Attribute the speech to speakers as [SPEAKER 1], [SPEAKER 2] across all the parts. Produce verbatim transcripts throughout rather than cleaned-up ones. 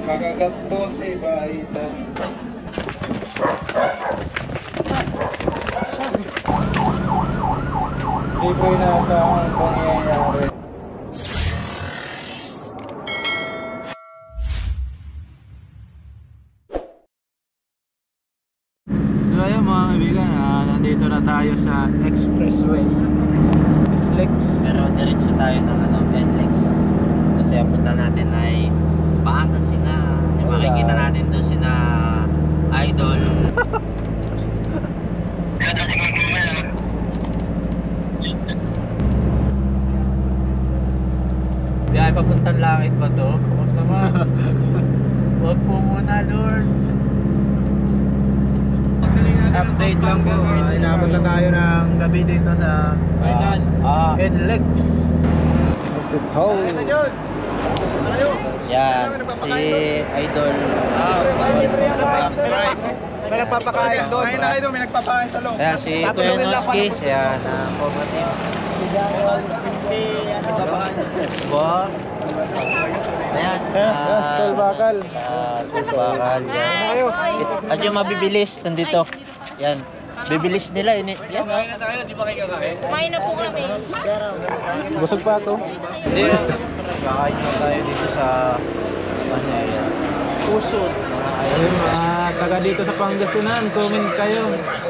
[SPEAKER 1] Kakagat po si Baitan. Hindi po inaasahan ang pangyayari. So ayun mga kaibigan, ah, nandito na tayo sa Expressway S L E X.
[SPEAKER 2] Pero diretso tayo ng ano, N L E X. Kasi ang punta natin ay Pangasinan. Yung makikita natin doon sina Idol. Biyahe papuntang langit ba to? Huwag naman. Huwag po muna, Lord.
[SPEAKER 1] Update lang po, uh, inabot na tayo ng gabi dito sa
[SPEAKER 2] Kailan? Ah.
[SPEAKER 1] N L E X. Is it home?
[SPEAKER 2] Yan, si Idol.
[SPEAKER 1] May nagpapakain doon. Ayun na kayo, may nagpapakain sa loob.
[SPEAKER 2] Ayan, si Kuya Noski. Yan, na Cobra Team. Bo. Ayan.
[SPEAKER 1] Yes, Tol Bakal.
[SPEAKER 2] Ah, Tol Bakal. Yan. At yung mabibilis, nandito. Yan. Bibilis nila. Ini. Yan.
[SPEAKER 3] Kumain na po kami.
[SPEAKER 1] Busog pa ito.
[SPEAKER 2] Hindi. Kakain nyo tayo dito sa ano yan. Pusod.
[SPEAKER 1] Ayun, mga taga dito sa Pangasinan, comment kayo.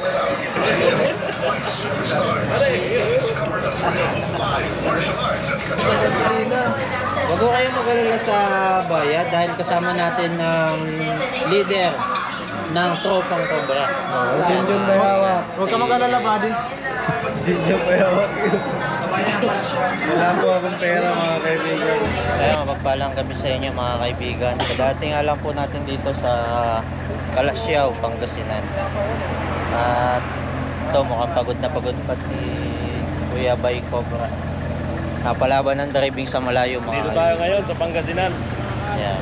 [SPEAKER 2] Huwag ko kayo mag-alala sa bayad dahil kasama natin ng leader ng Tropang Cobra.
[SPEAKER 1] Oh, Jinjun Bayawak. Huwag ka mag-alala, buddy. Jinjun Bayawak. Wala po akong pera, mga kaibigan.
[SPEAKER 2] Kaya mapagpalang kami sa inyo mga kaibigan. Dati nga lang po natin dito sa Calasiao, Pangasinan. At ito mukhang pagod na pagod pati Kuya Bay Cobra. Napalaban ng driving sa malayo mga
[SPEAKER 4] Dito tayo ngayon sa Pangasinan.
[SPEAKER 2] Yan.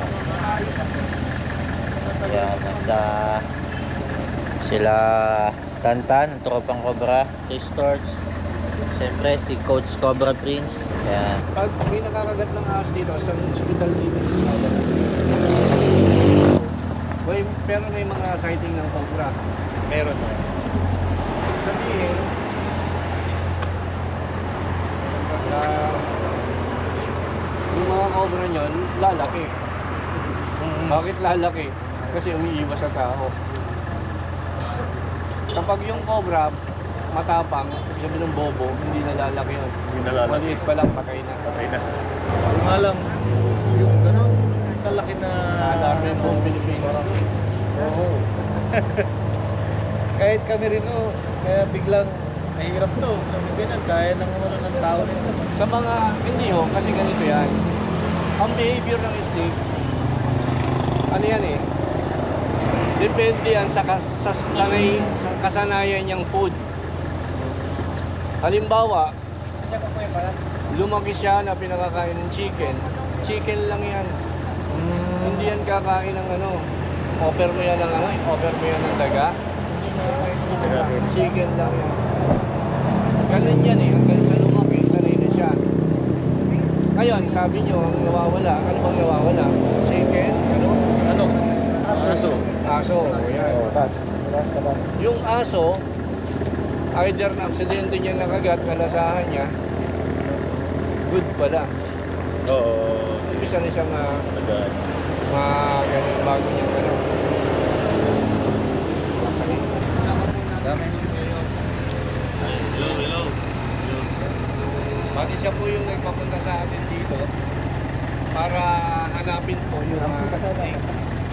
[SPEAKER 2] Yan. At uh, sila Tantan, ang Tropang Cobra, Chris Torch. Siyempre si Coach Cobra Prince. Yan.
[SPEAKER 1] Pag may nakakagat ng ahas dito, sa hospital dito. Boy, pero may mga sighting ng cobra.
[SPEAKER 4] Meron na.
[SPEAKER 1] Sabihin, uh, yung mga cobra nyon, lalaki. Bakit lalaki? Kasi umiiwas sa tao. Kapag yung cobra, matapang, sabi ng bobo, hindi nalalaki yun.
[SPEAKER 4] Hindi nalalaki.
[SPEAKER 1] Maliit pa lang, patay na.
[SPEAKER 4] Patay na.
[SPEAKER 1] Yung nga lang, yung gano'n, kalaki na... Alarm yung buong Pilipinas. Oo. Kahit kami rin, oh, kaya biglang mahirap to. Sabi ganyan, kaya nang wala ng tao rin. Sa mga, hindi ho, kasi ganito yan. Ang behavior ng snake, ano yan eh, depende yan sa, kas, sa, sanay, sa kasanayan niyang food. Halimbawa, lumaki siya na pinakakain ng chicken. Chicken lang yan. Mm. Hindi yan kakain ng ano. Offer mo yan ng ano, offer mo yan ng daga. Chicken lang yan. Ganun yan eh. Hanggang sa lumaki, sanay na siya. Ngayon, sabi nyo, ang nawawala. Ano bang nawawala? Chicken? Ano? Ano?
[SPEAKER 4] Aso.
[SPEAKER 1] Aso. Yan. Yung aso, either na aksidente niya nakagat, nalasahan niya, good pala.
[SPEAKER 4] Oo.
[SPEAKER 1] Umpisa na siyang uh,
[SPEAKER 4] Agad.
[SPEAKER 1] mga ganun bago niya ano.
[SPEAKER 4] Hello, hello.
[SPEAKER 1] Bali siya po yung nagpapunta sa atin dito para hanapin po yung uh, snake.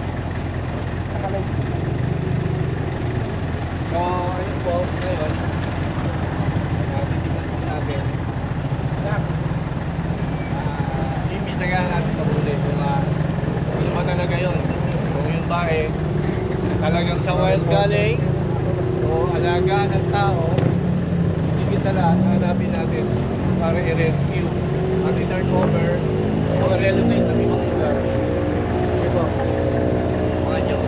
[SPEAKER 1] So, ayun po, ngayon, natitipan po natin. Uh, Imbisagahan natin pag-uli kung uh, ano ba talaga yun. Kung yun ba eh, talagang sa wild galing o alaga ng tao, higit sa lahat, hanapin natin para i-rescue at i-turn over o relocate ng ibang lugar. Ito, mga nyo.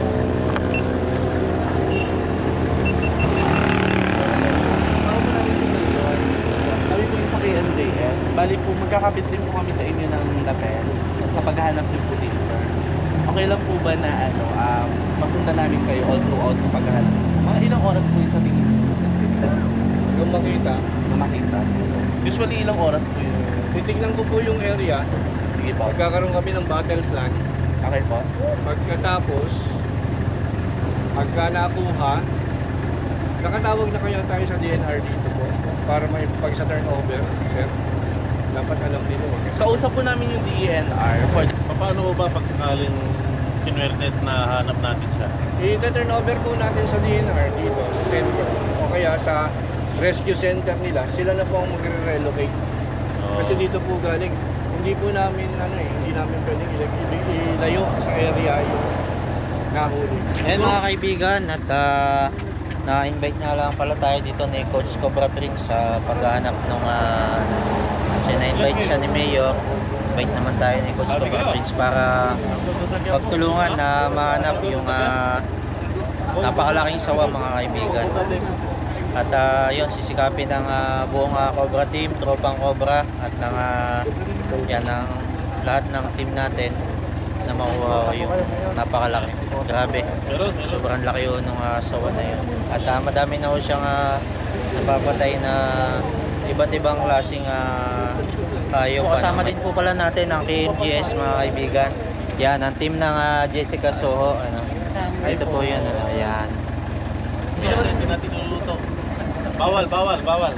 [SPEAKER 4] Kami po yung sa K M J S. Bali po, magkakabit din po kami sa inyo ng lapel sa paghahanap niyo po dito. Okay lang lang po ba na ano, um, masundan namin kayo all throughout ng paghahanap? Mga ilang oras po yung sa tingin niyo?
[SPEAKER 1] Kung makita,
[SPEAKER 4] Na makita? Usually ilang oras po yun?
[SPEAKER 1] titignan ko po yung area.
[SPEAKER 4] Sige po.
[SPEAKER 1] Magkakaroon kami ng battle plan.
[SPEAKER 4] Okay po.
[SPEAKER 1] Pagkatapos, pagka nakuha, nakatawag na kaya tayo sa D N R dito po para may pag sa turnover, sir. Dapat alam nila. eh.
[SPEAKER 4] Kausap po namin yung D N R for
[SPEAKER 5] Paano ba pag sakaling sinuwertet na hanap natin siya?
[SPEAKER 1] I-turnover po natin sa D N R dito, sa center. O kaya sa rescue center nila, sila na po ang magre-relocate.
[SPEAKER 5] Oo.
[SPEAKER 1] Kasi dito po galing, hindi po namin ano eh, hindi namin pwedeng ilag- i- ilayo sa area yung nahuli.
[SPEAKER 2] Ayan mga kaibigan, at ah, na-invite nga lang pala tayo dito ni Coach Cobra Prince sa paghahanap ng uh, kasi na-invite siya ni Mayor. Invite naman tayo ni Coach Cobra Prince para pagtulungan na mahanap yung uh, napakalaking sawa mga kaibigan. At uh, yun, sisikapin ng uh, buong uh, Cobra team, tropang Cobra at ng uh, yan, ng lahat ng team natin na makuha yung napakalaki. Grabe, sobrang laki yun ng uh, sawa na yun. At uh, madami na ho siyang uh, napapatay na iba't ibang klaseng uh, hayop. Kasama din po pala natin ang K M G S mga kaibigan. Yan, ang team ng uh, Jessica Soho. Ano, ito po yun. Ano, yan.
[SPEAKER 5] Hindi natin niluluto. Bawal, bawal, bawal.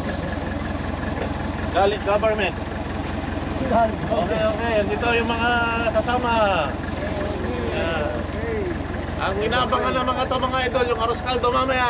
[SPEAKER 5] Galit government. Okay, okay. Dito yung mga kasama. Yeah. Ang inaabangan ng mga to mga idol, yung arroz caldo mamaya.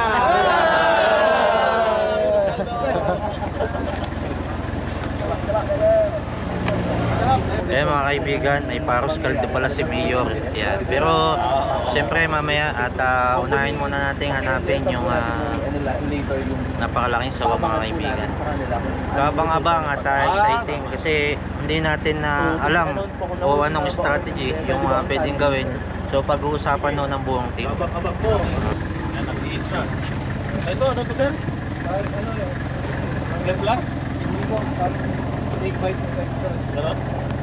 [SPEAKER 2] Eh mga kaibigan, may paros kaldo pala si Mayor. Yan. Pero siyempre mamaya at uh, unahin muna natin hanapin yung uh, napakalaking sawa mga kaibigan. Kabang-abang at uh, exciting kasi hindi natin na uh, alam o anong strategy yung uh, pwedeng gawin. So pag-uusapan no ng buong team.
[SPEAKER 5] Abak-abak po. Yan, nag-iis na. Ito, ano to sir?
[SPEAKER 1] Ano yun?
[SPEAKER 5] Get black?
[SPEAKER 1] Hindi po, take bite ng sector.
[SPEAKER 5] Ganon?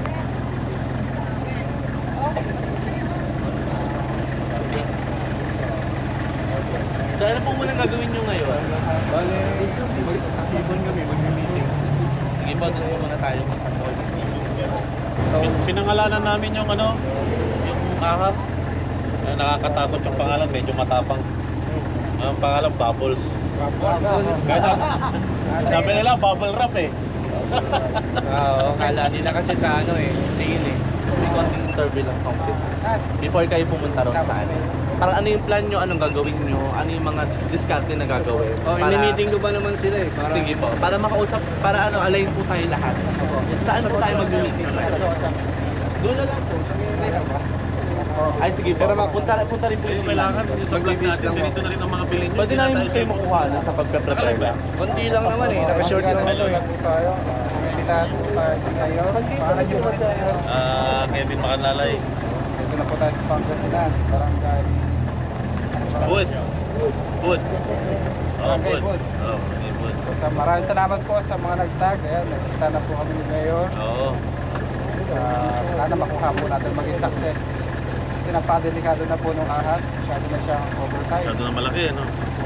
[SPEAKER 4] So ano po muna gagawin nyo ngayon?
[SPEAKER 1] Bale, mag-ibon kami, mag-meeting.
[SPEAKER 4] Sige po, doon po muna tayo mag-support.
[SPEAKER 1] So,
[SPEAKER 5] Pin- Pinangalanan namin yung ano, yung ahas. Na nakakatakot yung pangalan, medyo matapang. Ang pangalan, Bubbles. Guys, sabi nila, bubble wrap eh.
[SPEAKER 1] Oo, kala nila kasi sa ano eh, tingin eh.
[SPEAKER 4] May konting interview lang sa office. Before kayo pumunta ron sa ano. Parang ano yung plan nyo, anong gagawin nyo, ano yung mga diskarte na gagawin.
[SPEAKER 1] Oh,
[SPEAKER 4] Para-
[SPEAKER 1] ini-meeting ko pa naman sila eh. Para,
[SPEAKER 4] Sige po, para makausap, para ano, align po tayo lahat. Saan po tayo mag-meeting?
[SPEAKER 1] Doon na lang po. Sa may ba?
[SPEAKER 4] Ay sige po,
[SPEAKER 1] Pero
[SPEAKER 4] punta, punta rin po
[SPEAKER 5] Yung
[SPEAKER 4] yung
[SPEAKER 5] kailangan, yung sa vlog
[SPEAKER 1] Magbibis
[SPEAKER 5] natin,
[SPEAKER 1] lang
[SPEAKER 5] ganito na rin ang mga bilhin nyo.
[SPEAKER 4] Pwede namin kayo makuha na sa pagpe-prepare lang.
[SPEAKER 1] Konti lang naman eh. Naka-short lang ako eh. tayo. Kumilitahan po tayo ngayon. Para nyo ba tayo?
[SPEAKER 5] Ah, Kevin Macanlalay.
[SPEAKER 1] Ito na po tayo sa Pangasinan. Barangay.
[SPEAKER 5] Wood. Wood. Oh,
[SPEAKER 1] Barangay
[SPEAKER 5] Wood.
[SPEAKER 1] Wood.
[SPEAKER 5] Oh, okay, Wood.
[SPEAKER 1] So, maraming salamat po sa mga nagtag. Ayan, nagkita na po kami ni Mayor.
[SPEAKER 5] Oo.
[SPEAKER 1] Uh, sana makuha po natin maging success. Kasi napadelikado na po nung ahas. Masyado na siyang oversize.
[SPEAKER 5] Masyado na malaki, ano?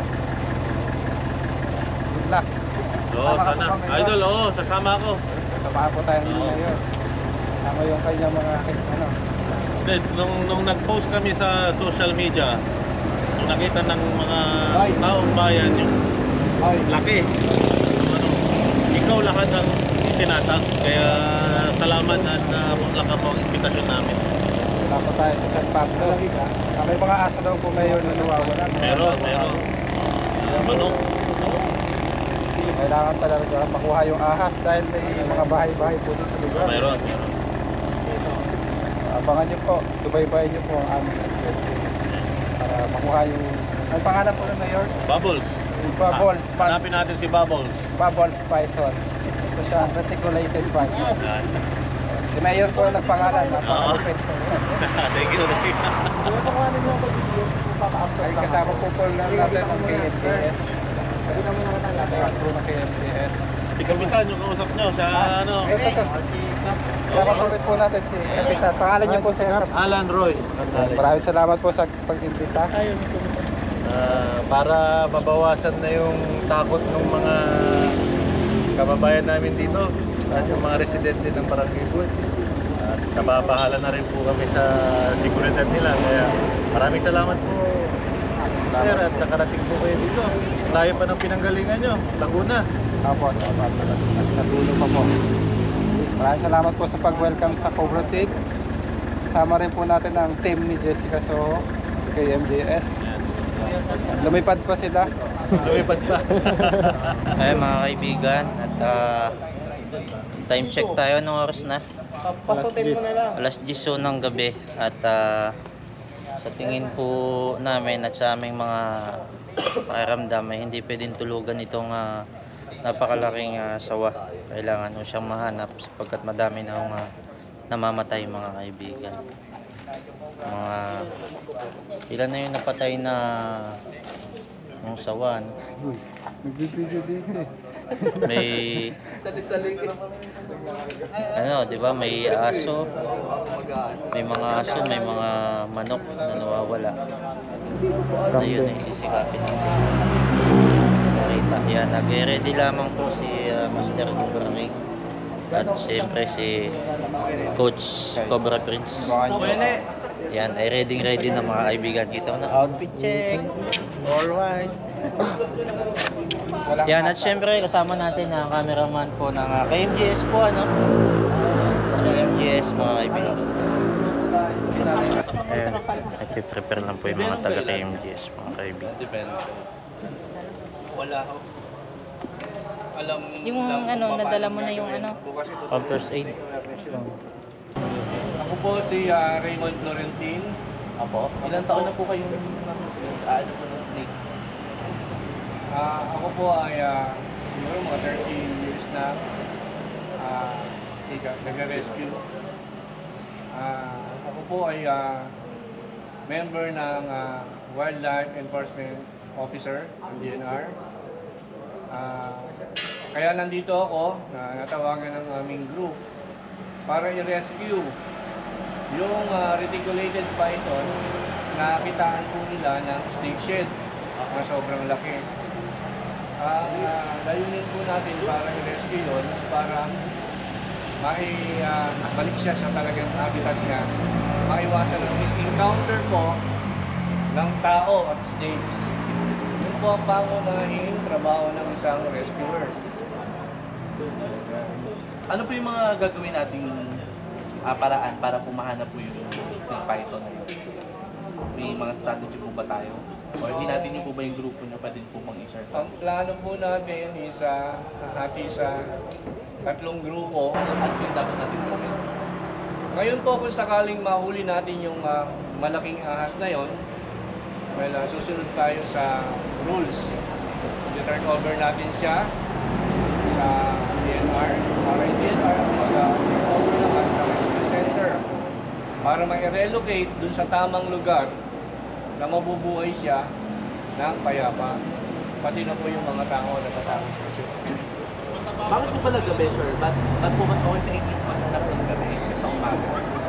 [SPEAKER 1] Good luck.
[SPEAKER 5] Oo,
[SPEAKER 1] Tama ka
[SPEAKER 5] sana.
[SPEAKER 1] po kami,
[SPEAKER 5] Idol, oo, sasama ako.
[SPEAKER 1] Samahan po tayo ni
[SPEAKER 5] Oo.
[SPEAKER 1] Mayor. Sama yung kanyang mga ano.
[SPEAKER 5] Hindi, nung, nung nag-post kami sa social media, nung nakita ng mga
[SPEAKER 1] Ay.
[SPEAKER 5] taong bayan yung
[SPEAKER 1] Ay,
[SPEAKER 5] laki. Ano, ikaw lahat ang tinatag. Kaya salamat at uh, laka po ang invitasyon namin.
[SPEAKER 1] wala po tayo sa San Pablo. Ah, may mga asa daw po Mayor na nawawala.
[SPEAKER 5] Meron, meron. Manok.
[SPEAKER 1] Kailangan talaga makuha yung ahas dahil may mga bahay-bahay po dito sa lugar.
[SPEAKER 5] Meron, meron.
[SPEAKER 1] Abangan nyo po, subaybayan nyo po ang aming activity para makuha yung... Ang pangalan po ng Mayor?
[SPEAKER 5] Bubbles.
[SPEAKER 1] Bubbles,
[SPEAKER 5] Ha- Hanapin natin si Bubbles.
[SPEAKER 1] Bubbles Python. Isa siya reticulated python.
[SPEAKER 5] Yan.
[SPEAKER 1] Si Mayor po ang nagpangalan,
[SPEAKER 5] Oo.
[SPEAKER 1] napakalupit.
[SPEAKER 5] Thank you, thank you.
[SPEAKER 1] Ay kasama po po lang natin ang K M P S. Natin ang crew ng K M P S.
[SPEAKER 5] Si Si Kapitan, yung kausap nyo, sa ano?
[SPEAKER 6] Ito, sir. Kasama rin po natin si Kapitan. Pangalan niyo po, sir.
[SPEAKER 4] Alan Roy.
[SPEAKER 6] Maraming salamat po sa pag-imbita.
[SPEAKER 7] Ah, para mabawasan na yung takot ng mga kababayan namin dito at yung mga residente ng Barangay Buwan. At nababahala na rin po kami sa seguridad nila. Kaya maraming salamat po, sir, at nakarating po kayo dito. Layo pa ng pinanggalingan nyo, Laguna.
[SPEAKER 6] Opo, salamat. Natulong pa po. Maraming salamat po sa pag-welcome sa Cobra Team. Kasama rin po natin ang team ni Jessica Soho, K M J S. Lumipad pa sila.
[SPEAKER 7] Lumipad pa.
[SPEAKER 2] Ay mga kaibigan, at ah, time check tayo, anong oras na?
[SPEAKER 6] Pasutin mo na lang.
[SPEAKER 2] Alas diyes ng gabi. At ah, sa tingin po namin at sa aming mga pakiramdam ay hindi pwedeng tulugan itong ah, napakalaking ah, sawa. Kailangan mo siyang mahanap sapagkat madami na akong ah, namamatay mga kaibigan. Mga ilan na yung napatay na ng sawan.
[SPEAKER 6] Nagbibigyo dito eh.
[SPEAKER 2] May ano, 'di ba? May aso. May mga aso, may mga manok na nawawala. Ayun ay sisikapin natin. Makita. Yan, nag-ready lamang po si uh, Master Governing. At siyempre si Coach Cobra Prince. Yan, ay ready ready na mga kaibigan. Kita ko na outfit check. Alright. Yan, at siyempre kasama natin ang cameraman po ng uh, K M G S po, ano? K M G S mga kaibigan. Ayan, nagpiprepare lang po yung mga taga K M G S mga kaibigan.
[SPEAKER 1] Depende. Wala ako. Alam
[SPEAKER 3] Yung
[SPEAKER 1] lang
[SPEAKER 3] ano,
[SPEAKER 1] kung paano
[SPEAKER 3] nadala mo na yung
[SPEAKER 1] gagawin.
[SPEAKER 3] ano?
[SPEAKER 1] Bukas ito.
[SPEAKER 2] Pang first aid.
[SPEAKER 1] Ako po si ah, Raymond Florentin.
[SPEAKER 4] Apo, ilang taon na po kayong ano po ng snake?
[SPEAKER 1] Ah, ako po ay ah, siguro mga thirty years na ah, ika- nag-rescue. Ah, ako po ay ah, member ng ah, Wildlife Enforcement Officer ng D N R. Ah, kaya nandito ako na natawagan ng aming group para i-rescue yung ah, reticulated python na kitaan po nila ng snake shed na sobrang laki. Ang uh, layunin po natin para i-rescue yun is para maibalik siya sa talagang habitat niya, maiwasan ang mis-encounter po ng tao at snakes. Yun po ang pangunahing trabaho ng isang rescuer.
[SPEAKER 4] Ano po yung mga gagawin nating ah, paraan para pumahanap po yung snake python na yun? May mga strategy po ba tayo? O hinati niyo po ba yung grupo niyo pa din po pang i-share sa
[SPEAKER 1] Ang plano po natin is uh, hati sa tatlong grupo.
[SPEAKER 4] ano po yung dapat natin gawin?
[SPEAKER 1] Ngayon po kung sakaling mahuli natin yung uh, malaking ahas na yon, well, uh, susunod tayo sa rules. I-turn over natin siya sa D N R para yung D N R mag-turn over naman sa rescue center para ma-relocate dun sa tamang lugar na mabubuhay siya ng payapa. Pati na po yung mga tao na tatawag siya.
[SPEAKER 4] Bakit po pala gabi, sir? Ba't, ba't po mas okay sa inyo paghanap ng gabi sa umaga?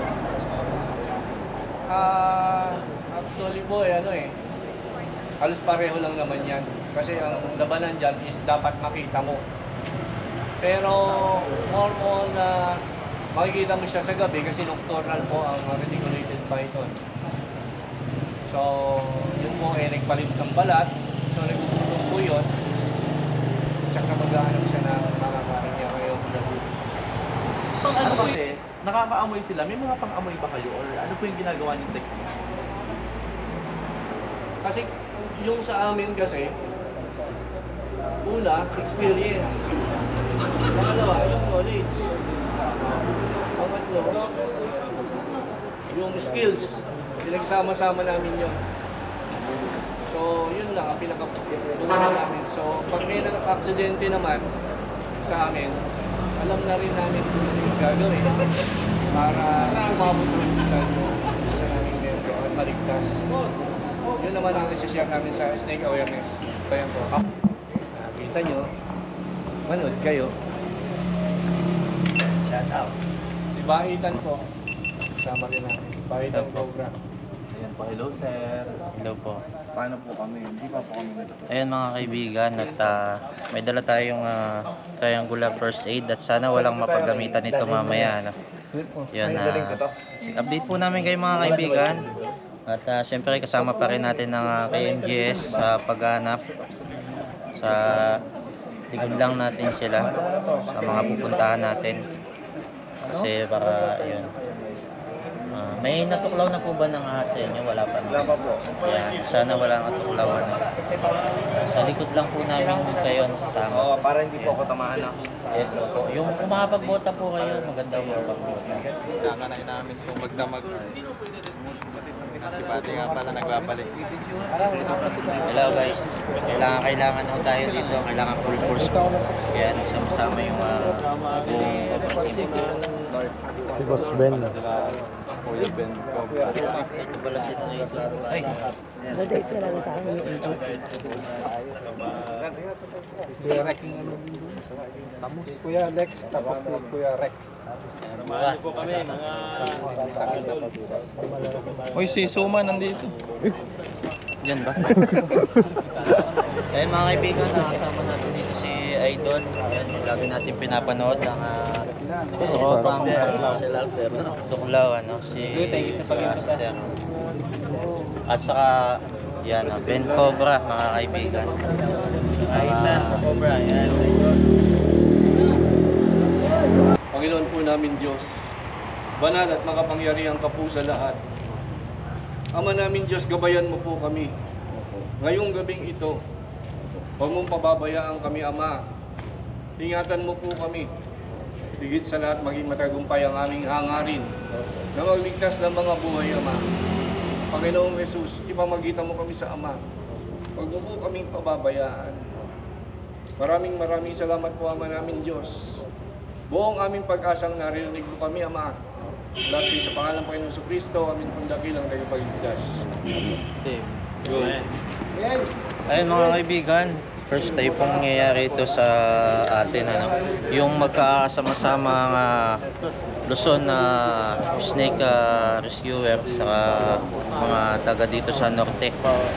[SPEAKER 1] Ah, actually po eh, ano eh, halos pareho lang naman yan. Kasi ang labanan dyan is dapat makita mo. Pero more on na makikita mo siya sa gabi kasi nocturnal po ang reticulated python. So, yun po eh, nagpalit ng balat. So, nagpuputong po yun. Tsaka maghahanap siya ng mga kain niya ngayon.
[SPEAKER 4] Ano kasi, nakakaamoy sila. May mga pang-amoy ba kayo? Or ano po yung ginagawa niyong technique?
[SPEAKER 1] Kasi yung sa amin kasi, una, experience. Pangalawa, yung knowledge. Pangatlo, yung skills. Pinagsama-sama namin yun. So, yun lang ang pinaka-tungan namin. So, pag may nag-aksidente naman sa amin, alam na rin namin kung ano yung gagawin para umabot sa hospital sa naming membro at maligtas. Yun naman ang isi-share namin sa snake awareness. Ayan po. Nakita nyo, manood kayo. Shout out. Si Baitan po. Kasama rin natin. Baitan Cobra.
[SPEAKER 4] Ayan po, hello sir.
[SPEAKER 2] Hello po.
[SPEAKER 4] Paano po kami? Hindi pa po kami nito.
[SPEAKER 2] Ayan mga kaibigan, at ah, may dala tayong ah, triangular first aid at sana walang mapagamitan nito mamaya. Ano? Yun, ah, update po namin kayo mga kaibigan. At ah, syempre kasama pa rin natin ng ah, K M G S sa paghanap. Sa likod lang natin sila sa mga pupuntahan natin. Kasi para, yun. Ah, may natuklaw na po ba ng ahas sa inyo? Wala pa naman.
[SPEAKER 4] Wala pa po.
[SPEAKER 2] Yan, sana wala natuklawan. Sa likod lang po namin kayo kasama.
[SPEAKER 4] Oo, para hindi po ako tamaan na.
[SPEAKER 2] Yes, opo. Yung kung makapagbota po kayo, maganda po magbota.
[SPEAKER 1] Kaka na namin kung magdamag. Si Pati nga pala nagbabalik.
[SPEAKER 2] Hello guys, kailangan kailangan ho tayo dito, kailangan full force po. Kaya nagsama-sama yung uh,
[SPEAKER 6] Si Boss Ben.
[SPEAKER 1] Kuya Ben.
[SPEAKER 2] ito pala si Tracy. Ay,
[SPEAKER 3] Daday sila sa akin yung intro.
[SPEAKER 6] Kuya Rex. Tapos si Kuya Lex, tapos si Kuya Rex.
[SPEAKER 2] bukas po kami.
[SPEAKER 1] Uy, si Suma nandito.
[SPEAKER 2] Diyan ba? Kaya mga kaibigan, nakasama natin dito si Idol. Ayan, lagi natin pinapanood ang uh, tropang uh, Tuklaw, ano, si, si Sir. At saka, yan, uh, Ben Cobra, mga kaibigan. Mga Cobra, yan.
[SPEAKER 1] Panginoon po namin Diyos, banal at makapangyarihan ka po sa lahat. Ama namin Diyos, gabayan mo po kami. Ngayong gabing ito, huwag mong pababayaan kami, Ama. Ingatan mo po kami. Higit sa lahat, maging matagumpay ang aming hangarin na magligtas ng mga buhay, Ama. Panginoong Jesus, ipamagitan mo kami sa Ama. Huwag mo po kaming pababayaan. Maraming maraming salamat po, Ama namin Diyos. Buong aming pag-asang narinig mo kami, Ama. Lagi sa pangalan ng Panginoon Jesucristo, aming pandakilang tagapagligtas.
[SPEAKER 2] Good. Ayun mga kaibigan, first time pong nangyayari ito sa atin, ano, yung magkakasama-sama ang uh, Luzon na uh, snake uh, rescuer sa mga taga dito sa norte.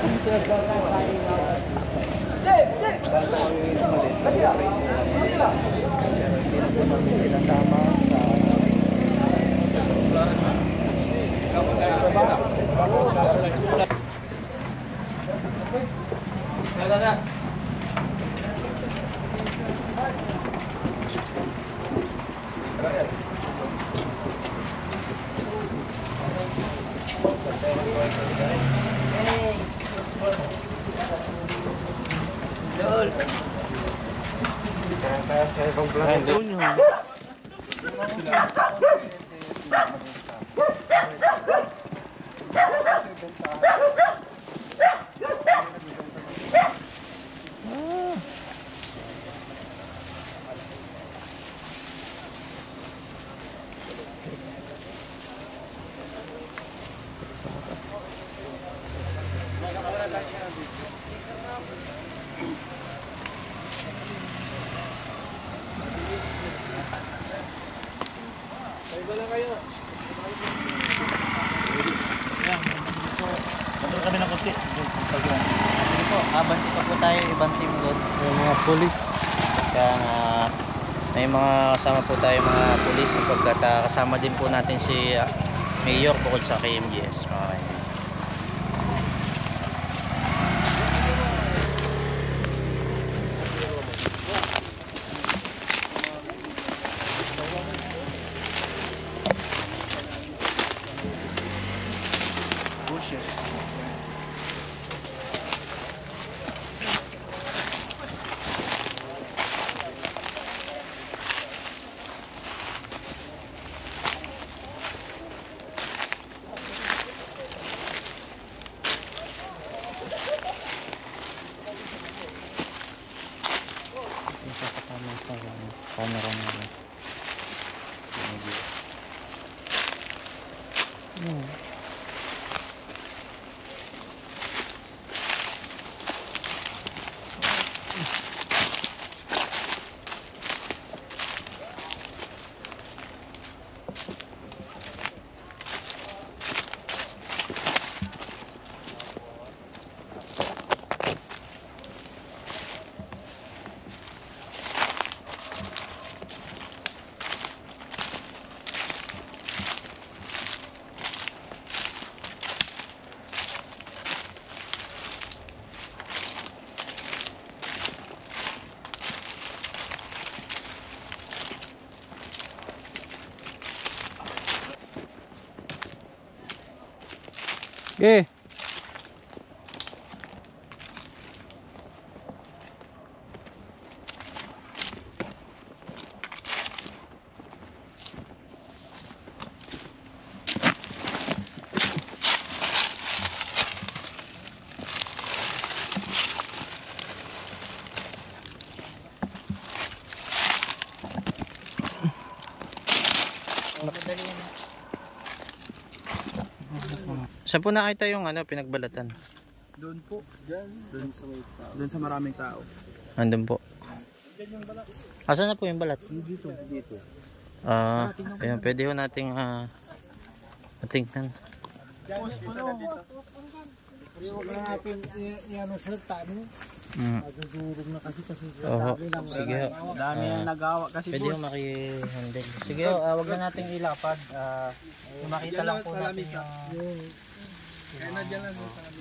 [SPEAKER 5] Kami ng konti.
[SPEAKER 2] Abanti pa po tayo, ibang team doon.
[SPEAKER 6] Yung mga polis.
[SPEAKER 2] Kaya uh, may mga kasama po tayo mga pulis sapagkat uh, kasama din po natin si uh, Mayor bukod sa K M G S. Mga kaibigan. Camera natin. Hmm.
[SPEAKER 6] Okay.
[SPEAKER 2] Saan po nakita yung ano, pinagbalatan?
[SPEAKER 6] Doon po. Diyan. Doon sa may tao. Doon sa maraming tao.
[SPEAKER 2] Andun po. Asan na po yung balat?
[SPEAKER 6] Dito. Dito.
[SPEAKER 2] Ah, ayun, pwede ho nating ah, matingnan.
[SPEAKER 3] Huwag na natin i-ano sir, tano.
[SPEAKER 2] Mm.
[SPEAKER 3] Madudurog na kasi kasi
[SPEAKER 2] Oho.
[SPEAKER 3] dami lang.
[SPEAKER 2] Sige ho.
[SPEAKER 3] Dami
[SPEAKER 2] Ah,
[SPEAKER 3] ang nagawa kasi
[SPEAKER 2] Pwede ho maki-handle. Sige ho, ah, wag na nating ilapad. Ah, kung makita lang po natin yung...
[SPEAKER 6] Kaya na dyan lang sa amin.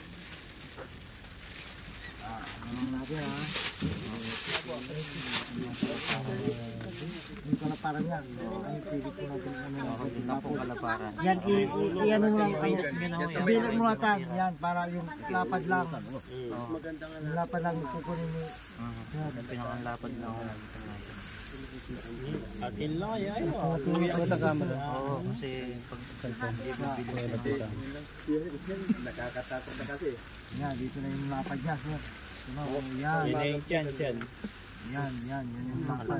[SPEAKER 3] natin ha. Yung kalaparan yan. Ay, pili ko natin ano.
[SPEAKER 2] Yun lang po kalaparan.
[SPEAKER 3] Yan, i- i- i-ano mo lang.
[SPEAKER 2] Bilog nyo na ho yan.
[SPEAKER 3] Bilog mo natin. Yan, para yung lapad lang. Yung lapad lang kukunin mo.
[SPEAKER 2] Yan, yung pinakanlapad na ho.
[SPEAKER 3] Akin lang yan. Tuloy ako sa camera.
[SPEAKER 2] Oo, kasi pag
[SPEAKER 6] Nakakatakot na kasi.
[SPEAKER 3] Yan, dito na yung lapad niya. Sir. Diba? Oh, yan.
[SPEAKER 5] Yan, yan, yan.
[SPEAKER 3] Yan, yan. Yan yung lapad.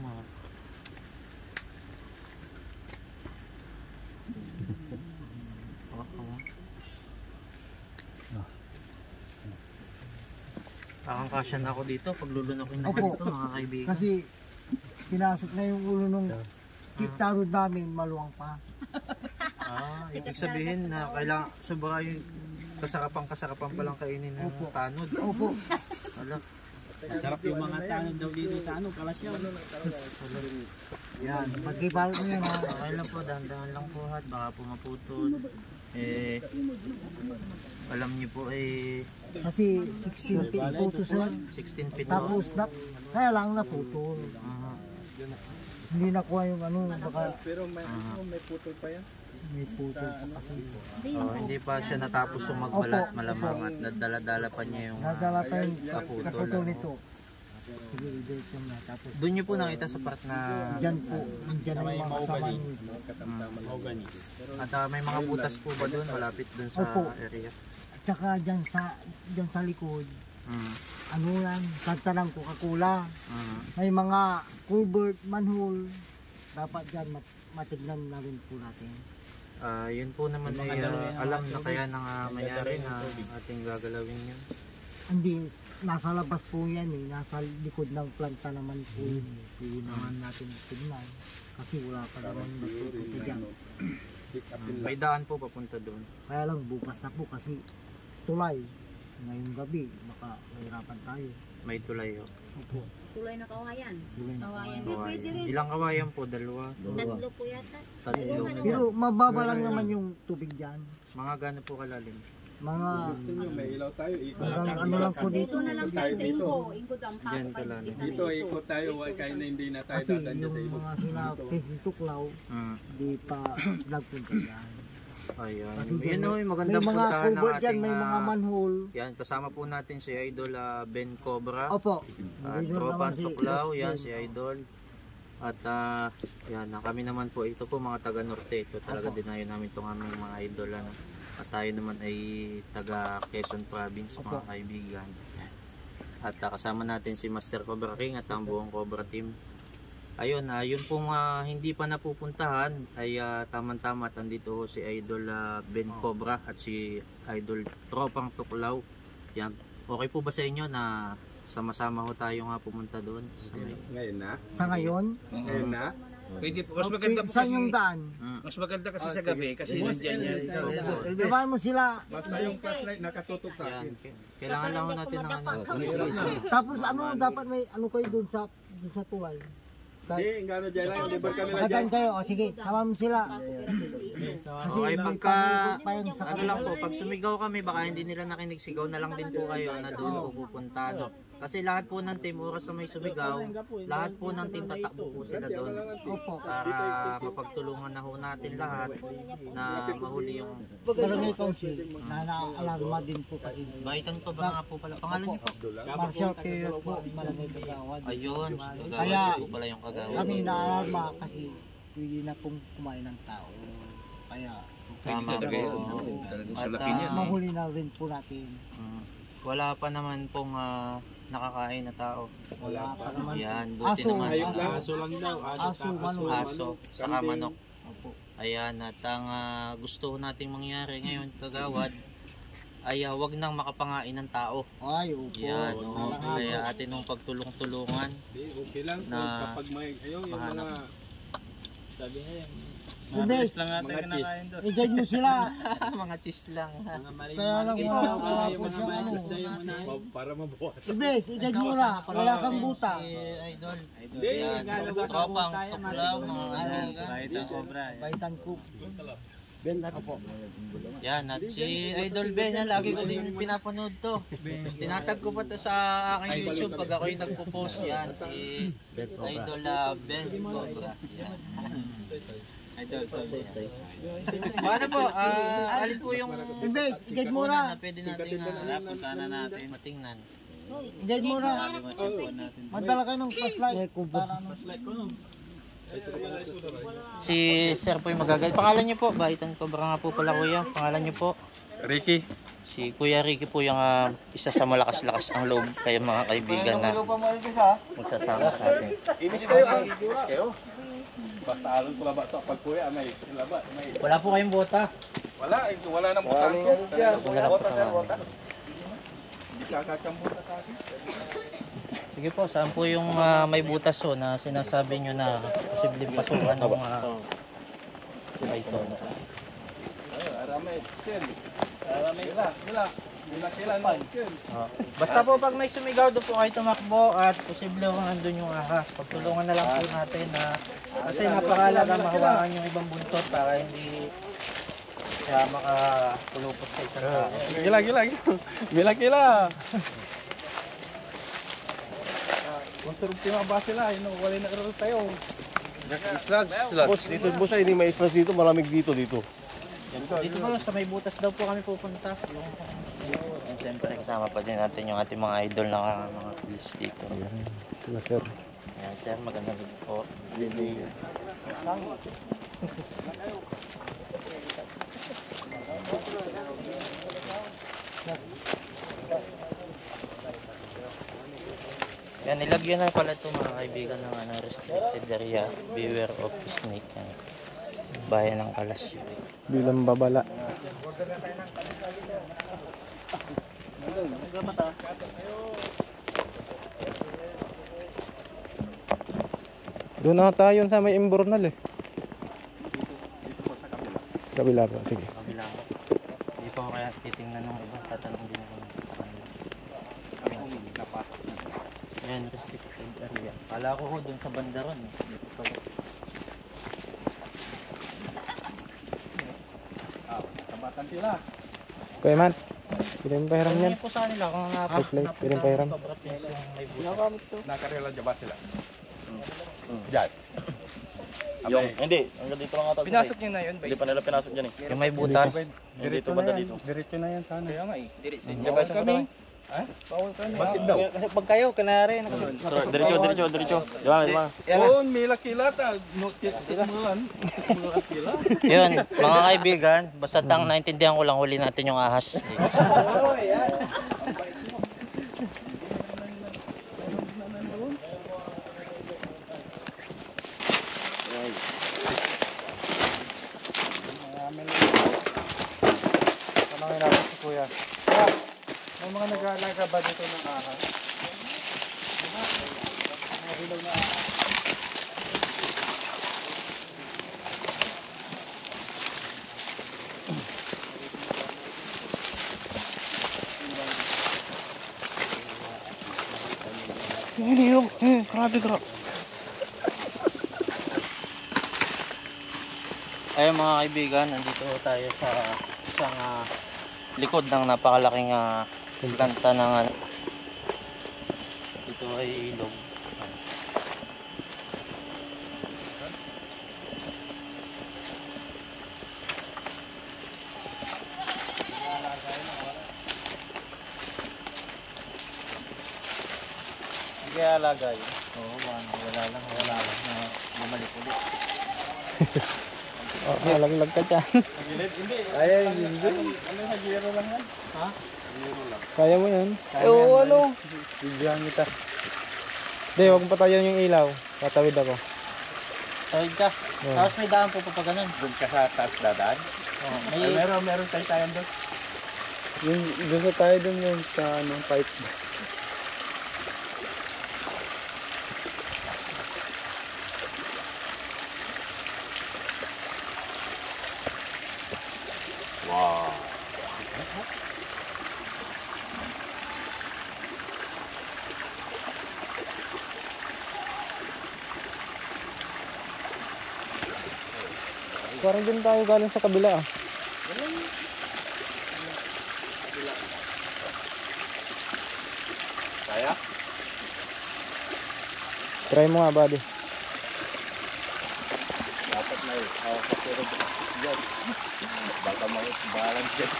[SPEAKER 2] Kakangkasya na ako dito pag lulunokin na
[SPEAKER 3] Opo.
[SPEAKER 2] ganito mga kaibigan.
[SPEAKER 3] Kasi pinasok na yung ulo nung kitarod namin, maluwang pa.
[SPEAKER 2] Ah, ibig sabihin na kailangan sobra yung kasarapan-kasarapan pa lang kainin ng
[SPEAKER 3] Opo.
[SPEAKER 2] tanod.
[SPEAKER 3] Opo.
[SPEAKER 2] Wala.
[SPEAKER 5] Sarap yung mga tanod daw dito sa ano, Kalasyaw.
[SPEAKER 3] Yan, pagkibalot nyo yan ha.
[SPEAKER 2] Okay lang po, dahan-dahan lang po hat, baka po maputol. Eh, alam niyo po eh,
[SPEAKER 3] Kasi sixteen feet po to sir.
[SPEAKER 2] sixteen feet
[SPEAKER 3] Tapos na, kaya lang naputol.
[SPEAKER 2] Uh,
[SPEAKER 3] Hindi nakuha yung ano, baka
[SPEAKER 6] Pero may, may putol pa yan.
[SPEAKER 3] may putol pa kasi.
[SPEAKER 2] oh, hindi pa siya natapos sumagbalat
[SPEAKER 3] Opo,
[SPEAKER 2] malamang at nadala-dala pa niya yung
[SPEAKER 3] Nadala pa yung
[SPEAKER 2] kaputol.
[SPEAKER 3] kaputol nito. Sige, i-date yung na. Tapos
[SPEAKER 2] Doon niyo po nakita sa part na
[SPEAKER 3] dyan po, dyan ang mga kasama nito.
[SPEAKER 5] Mahogany.
[SPEAKER 2] at ah, may mga butas po ba doon malapit doon sa
[SPEAKER 3] Opo.
[SPEAKER 2] area?
[SPEAKER 3] Tsaka dyan sa, dyan sa likod,
[SPEAKER 2] Mm.
[SPEAKER 3] ano yan, kanta ng Coca-Cola.
[SPEAKER 2] Mm.
[SPEAKER 3] May mga culvert, manhole. Dapat dyan mat- matignan na rin po natin.
[SPEAKER 2] Ah, yun po naman ay ah, alam na kaya ng uh, mayari na ating gagalawin yun.
[SPEAKER 3] Hindi, nasa labas po yan eh. Nasa likod ng planta naman po yun eh. Pwede naman natin tignan. Kasi wala pa naman nagpupunta dyan.
[SPEAKER 2] May daan po papunta doon.
[SPEAKER 3] Kaya lang bukas na po kasi tulay. Ngayong gabi, baka mahirapan tayo.
[SPEAKER 2] May tulay oh.
[SPEAKER 3] Opo.
[SPEAKER 8] Tulay na kawayan.
[SPEAKER 3] Tulay na
[SPEAKER 8] Kawayan.
[SPEAKER 2] Kawayan. Ilang kawayan po? Dalawa?
[SPEAKER 8] Tatlo po yata.
[SPEAKER 2] Tatlo.
[SPEAKER 3] Pero mababa lang naman yung tubig dyan.
[SPEAKER 2] Mga gano po kalalim?
[SPEAKER 3] Mga
[SPEAKER 6] May ilaw tayo. Ikot.
[SPEAKER 3] hanggang ano lang po dito.
[SPEAKER 8] Dito na lang tayo sa Ingko. Ingko ang
[SPEAKER 2] Diyan
[SPEAKER 8] pa.
[SPEAKER 2] kalalim.
[SPEAKER 6] Dito ikot tayo. Kaya na hindi na tayo
[SPEAKER 3] Kasi
[SPEAKER 6] dadaan
[SPEAKER 3] yung
[SPEAKER 6] sa ilog.
[SPEAKER 3] mga sina Pesis Tuklaw,
[SPEAKER 2] Mm.
[SPEAKER 3] di pa nagpunta dyan.
[SPEAKER 2] Ayun.
[SPEAKER 3] Kasi
[SPEAKER 2] Yan
[SPEAKER 3] dyan,
[SPEAKER 2] oh,
[SPEAKER 3] may
[SPEAKER 2] magandang
[SPEAKER 3] mga
[SPEAKER 2] puntahan ng
[SPEAKER 3] culvert dyan,
[SPEAKER 2] ating
[SPEAKER 3] may mga
[SPEAKER 2] ah,
[SPEAKER 3] manhole.
[SPEAKER 2] yan, kasama po natin si Idol ah, Ben Cobra.
[SPEAKER 3] Opo.
[SPEAKER 2] At
[SPEAKER 3] Medyo
[SPEAKER 2] Tropan
[SPEAKER 3] naman si-
[SPEAKER 2] Tuklaw, yan si Idol. At ah, yan, ah, kami naman po, ito po mga taga Norte. Ito talaga
[SPEAKER 3] Opo.
[SPEAKER 2] dinayo namin itong aming mga idol. Ano. At tayo naman ay taga Quezon Province, mga
[SPEAKER 3] Opo.
[SPEAKER 2] kaibigan. Yan. At ah, kasama natin si Master Cobra King at ang buong Cobra team. Ayun, ah, yun pong ah, hindi pa napupuntahan ay ah, tamang-tama at andito ho si Idol ah, Ben Cobra at si Idol Tropang Tuklaw. Yan. Okay po ba sa inyo na sama-sama ho tayo nga pumunta doon? Sa may-
[SPEAKER 6] Ngayon na.
[SPEAKER 3] Sa ngayon,
[SPEAKER 6] Ngayon na.
[SPEAKER 1] Pwede po, mas
[SPEAKER 3] okay,
[SPEAKER 1] maganda po
[SPEAKER 3] saan
[SPEAKER 1] kasi,
[SPEAKER 3] yung daan?
[SPEAKER 2] Mm.
[SPEAKER 1] mas maganda kasi sa gabi kasi nandiyan yan.
[SPEAKER 3] Gabahan mo sila.
[SPEAKER 6] Basta yung flashlight nakatutok sa
[SPEAKER 2] Yan.
[SPEAKER 6] akin.
[SPEAKER 2] Kailangan lang ho natin ng ano.
[SPEAKER 3] Tapos ano, dapat may ano kayo dun sa, dun sa tulay.
[SPEAKER 6] Hindi, nga dyan lang. Libar kami na dyan.
[SPEAKER 3] Dadaan kayo, o sige, sama mo sila. Kasi
[SPEAKER 2] Okay,
[SPEAKER 3] may
[SPEAKER 2] pagka
[SPEAKER 3] pangikot pa yan sa
[SPEAKER 2] ano lang po, pag sumigaw kami baka hindi nila nakinig, sigaw na lang din po kayo na doon po pupunta. No? Kasi lahat po ng team, oras na may sumigaw, lahat po ng team tatakbo po sila doon.
[SPEAKER 3] Opo.
[SPEAKER 2] Para mapagtulungan na ho natin lahat na mahuli yung
[SPEAKER 3] Barangay Council, na naalarma din po kasi.
[SPEAKER 2] baitan ko ba nga po pala. Pangalan niyo po?
[SPEAKER 3] Martial Period po, Barangay Kagawad.
[SPEAKER 2] Ayun,
[SPEAKER 3] Kaya-
[SPEAKER 2] kagawad po pala yung kagawad.
[SPEAKER 3] Kami naalarma kasi pwede na pong kumain ng tao. Kaya
[SPEAKER 2] Tama po. At
[SPEAKER 3] uh,
[SPEAKER 2] ah,
[SPEAKER 3] mahuli na rin po natin.
[SPEAKER 2] mm, wala pa naman pong ah, nakakain na tao.
[SPEAKER 3] Wala pa naman.
[SPEAKER 2] Ayan, buti
[SPEAKER 3] Aso,
[SPEAKER 2] naman.
[SPEAKER 3] aso,
[SPEAKER 1] Aso lang daw.
[SPEAKER 3] aso, manok.
[SPEAKER 2] Aso, saka manok.
[SPEAKER 3] Opo.
[SPEAKER 2] Ayan, at ang ah, gusto nating mangyari ngayon, kagawad, ay uh, wag nang makapangain ng tao.
[SPEAKER 3] Ay, opo.
[SPEAKER 2] Yan, oh,
[SPEAKER 3] Sana nga
[SPEAKER 2] kaya
[SPEAKER 3] po.
[SPEAKER 2] atin nung pagtulong-tulungan.
[SPEAKER 1] Okay lang po
[SPEAKER 2] Na
[SPEAKER 1] kapag may ayaw yung
[SPEAKER 2] mahanap.
[SPEAKER 1] mga sabi nga yan.
[SPEAKER 3] Ibes,
[SPEAKER 1] Mga cheese.
[SPEAKER 3] i-guide mo sila.
[SPEAKER 2] Mga cheese lang.
[SPEAKER 3] Kaya lang
[SPEAKER 1] Cheese
[SPEAKER 3] mga
[SPEAKER 1] daw po,
[SPEAKER 3] mga
[SPEAKER 1] yung mga
[SPEAKER 3] ano.
[SPEAKER 1] cheese daw yung ano. Para mabuhat.
[SPEAKER 3] Ibes, i-guide mo na. Wala kang buta.
[SPEAKER 2] Si Idol.
[SPEAKER 1] Hindi,
[SPEAKER 2] Yan, tropang tuklaw, mga kaibigan.
[SPEAKER 3] Baitan ko. Opo.
[SPEAKER 2] Yan, at si Idol Ben, yan, lagi ko din pinapanood to. Tinatag ko pa to sa aking YouTube pag ako'y nagpo-post. Yan, si Idol uh, Ben Cobra. Yan. Paano po, ah, alin po yung
[SPEAKER 3] Ibes, i-guide mo
[SPEAKER 2] una
[SPEAKER 3] na.
[SPEAKER 2] na pwede natin uh, natin matingnan?
[SPEAKER 3] I-guide mo na. Madala kayo ng flashlight. Para ano.
[SPEAKER 2] Si Sir po yung magagay. Pangalan niyo po, Baitan Cobra nga po pala kuya. Pangalan niyo po?
[SPEAKER 5] Ricky.
[SPEAKER 2] Si Kuya Ricky po yung ah, isa sa malakas-lakas ang loob kayo mga kaibigan na magsasama sa atin.
[SPEAKER 1] Inis kayo ah. Inis kayo. Basta alon ko laba to. Pag kuya may laba. May...
[SPEAKER 2] Wala po kayong bota.
[SPEAKER 1] Wala. eh, Wala nang butang ko.
[SPEAKER 2] Wala lang po sa amin.
[SPEAKER 1] Hindi kakakambuta sa akin.
[SPEAKER 2] Sige po, saan po yung ah, may butas o na sinasabi nyo na posibleng pasukan ng mga python?
[SPEAKER 1] Aramay. Ken. Aramay la. Wala. Wala sila man. Ken.
[SPEAKER 2] Ah, basta po pag may sumigaw doon po kayo tumakbo at posible kung andun yung ahas. Pagtulungan na lang po natin na kasi napakalaga mahawakan yung ibang buntot para hindi siya makapulupot sa isang tao.
[SPEAKER 1] Gila gila. Gila gila. Kung turog mga ba sila, ino wala na karoon tayo.
[SPEAKER 5] Slugs, slugs. Boss, dito, boss, ay, hindi may slugs dito. Malamig dito, dito.
[SPEAKER 2] Dito po sa may butas daw po kami pupunta. Yung, yung siyempre kasama pa din natin yung ating mga idol na mga police dito.
[SPEAKER 5] Sila, sir.
[SPEAKER 2] Ayan sir, magandang gabi po. Yan, nilagyan na pala ito mga kaibigan ng ano, restricted area. Beware of snake. Yan. Bayan ng Kalasyo.
[SPEAKER 5] Bilang babala. Doon na tayo sa may Imbornal eh. Sa kabila po, sige.
[SPEAKER 2] Kabila ko. Hindi ko kaya titingnan ng iba. Tatanong din ako sa kanila. Ayan, restricted area. Kala ko ko dun sa bandaron. Eh. Dito pa ko.
[SPEAKER 1] Tambatan sila.
[SPEAKER 5] Kuya man, piling pahiram yan.
[SPEAKER 2] Ano po sa kanila kung nga
[SPEAKER 5] Ah, plate, piling pahiram.
[SPEAKER 2] sobrang peso yung may butas.
[SPEAKER 1] Nakarela dyan ba sila? Diyan.
[SPEAKER 9] Yung, hindi, hanggang dito lang ata.
[SPEAKER 1] Pinasok niyo na yun,
[SPEAKER 9] Hindi pa nila pinasok dyan eh.
[SPEAKER 2] Yung may butas.
[SPEAKER 9] Dito banda dito.
[SPEAKER 5] Diretso na yan sana.
[SPEAKER 1] Kaya nga eh. Diretso.
[SPEAKER 9] Bawal kami.
[SPEAKER 1] Ha? Bawal kami. Bakit daw?
[SPEAKER 2] Kasi pag kayo, kanari.
[SPEAKER 9] So, diretso, diretso, diretso. Di ba, di ba?
[SPEAKER 1] Oo, mila kilata. Notice mulan. Mula kila.
[SPEAKER 2] Yun, mga kaibigan, basta tang naintindihan ko lang huli natin yung ahas.
[SPEAKER 6] Tanongin natin si Kuya. Kuya, may mga nag-aalaga ba dito ng ahas? Mga hilaw na ahas.
[SPEAKER 5] Ini yung, eh, grabe, grabe.
[SPEAKER 2] Ayun mga kaibigan, nandito tayo sa isang ah, likod ng napakalaking uh, planta ng uh, Ito ay ilog. Hindi kaya alagay. Oo, wala lang, wala lang na bumalik ulit.
[SPEAKER 6] Oh, malaglag ka dyan.
[SPEAKER 1] Hindi.
[SPEAKER 6] Ay, hindi.
[SPEAKER 1] Ano sa giro lang yan? Ha?
[SPEAKER 6] Kaya mo yan.
[SPEAKER 1] Eh, oo, ano?
[SPEAKER 6] Bigyan kita. Hindi, huwag mo patayin yung ilaw. Tatawid ako.
[SPEAKER 2] Tawid ka.
[SPEAKER 6] Oo.
[SPEAKER 2] Tapos may daan po pa pa ganun.
[SPEAKER 1] Doon ka sa taas dadaan?
[SPEAKER 2] Oh,
[SPEAKER 1] Ay,
[SPEAKER 2] may
[SPEAKER 1] meron, meron tayo tayo doon.
[SPEAKER 6] Yung, doon sa tayo doon yung sa ano, pipe.
[SPEAKER 1] Wow.
[SPEAKER 6] Parang din tayo galing sa kabila ah.
[SPEAKER 1] Kaya?
[SPEAKER 6] Try mo nga, buddy.
[SPEAKER 1] Dapat na eh. Ako sa pero yan. Baka mag-balance yan.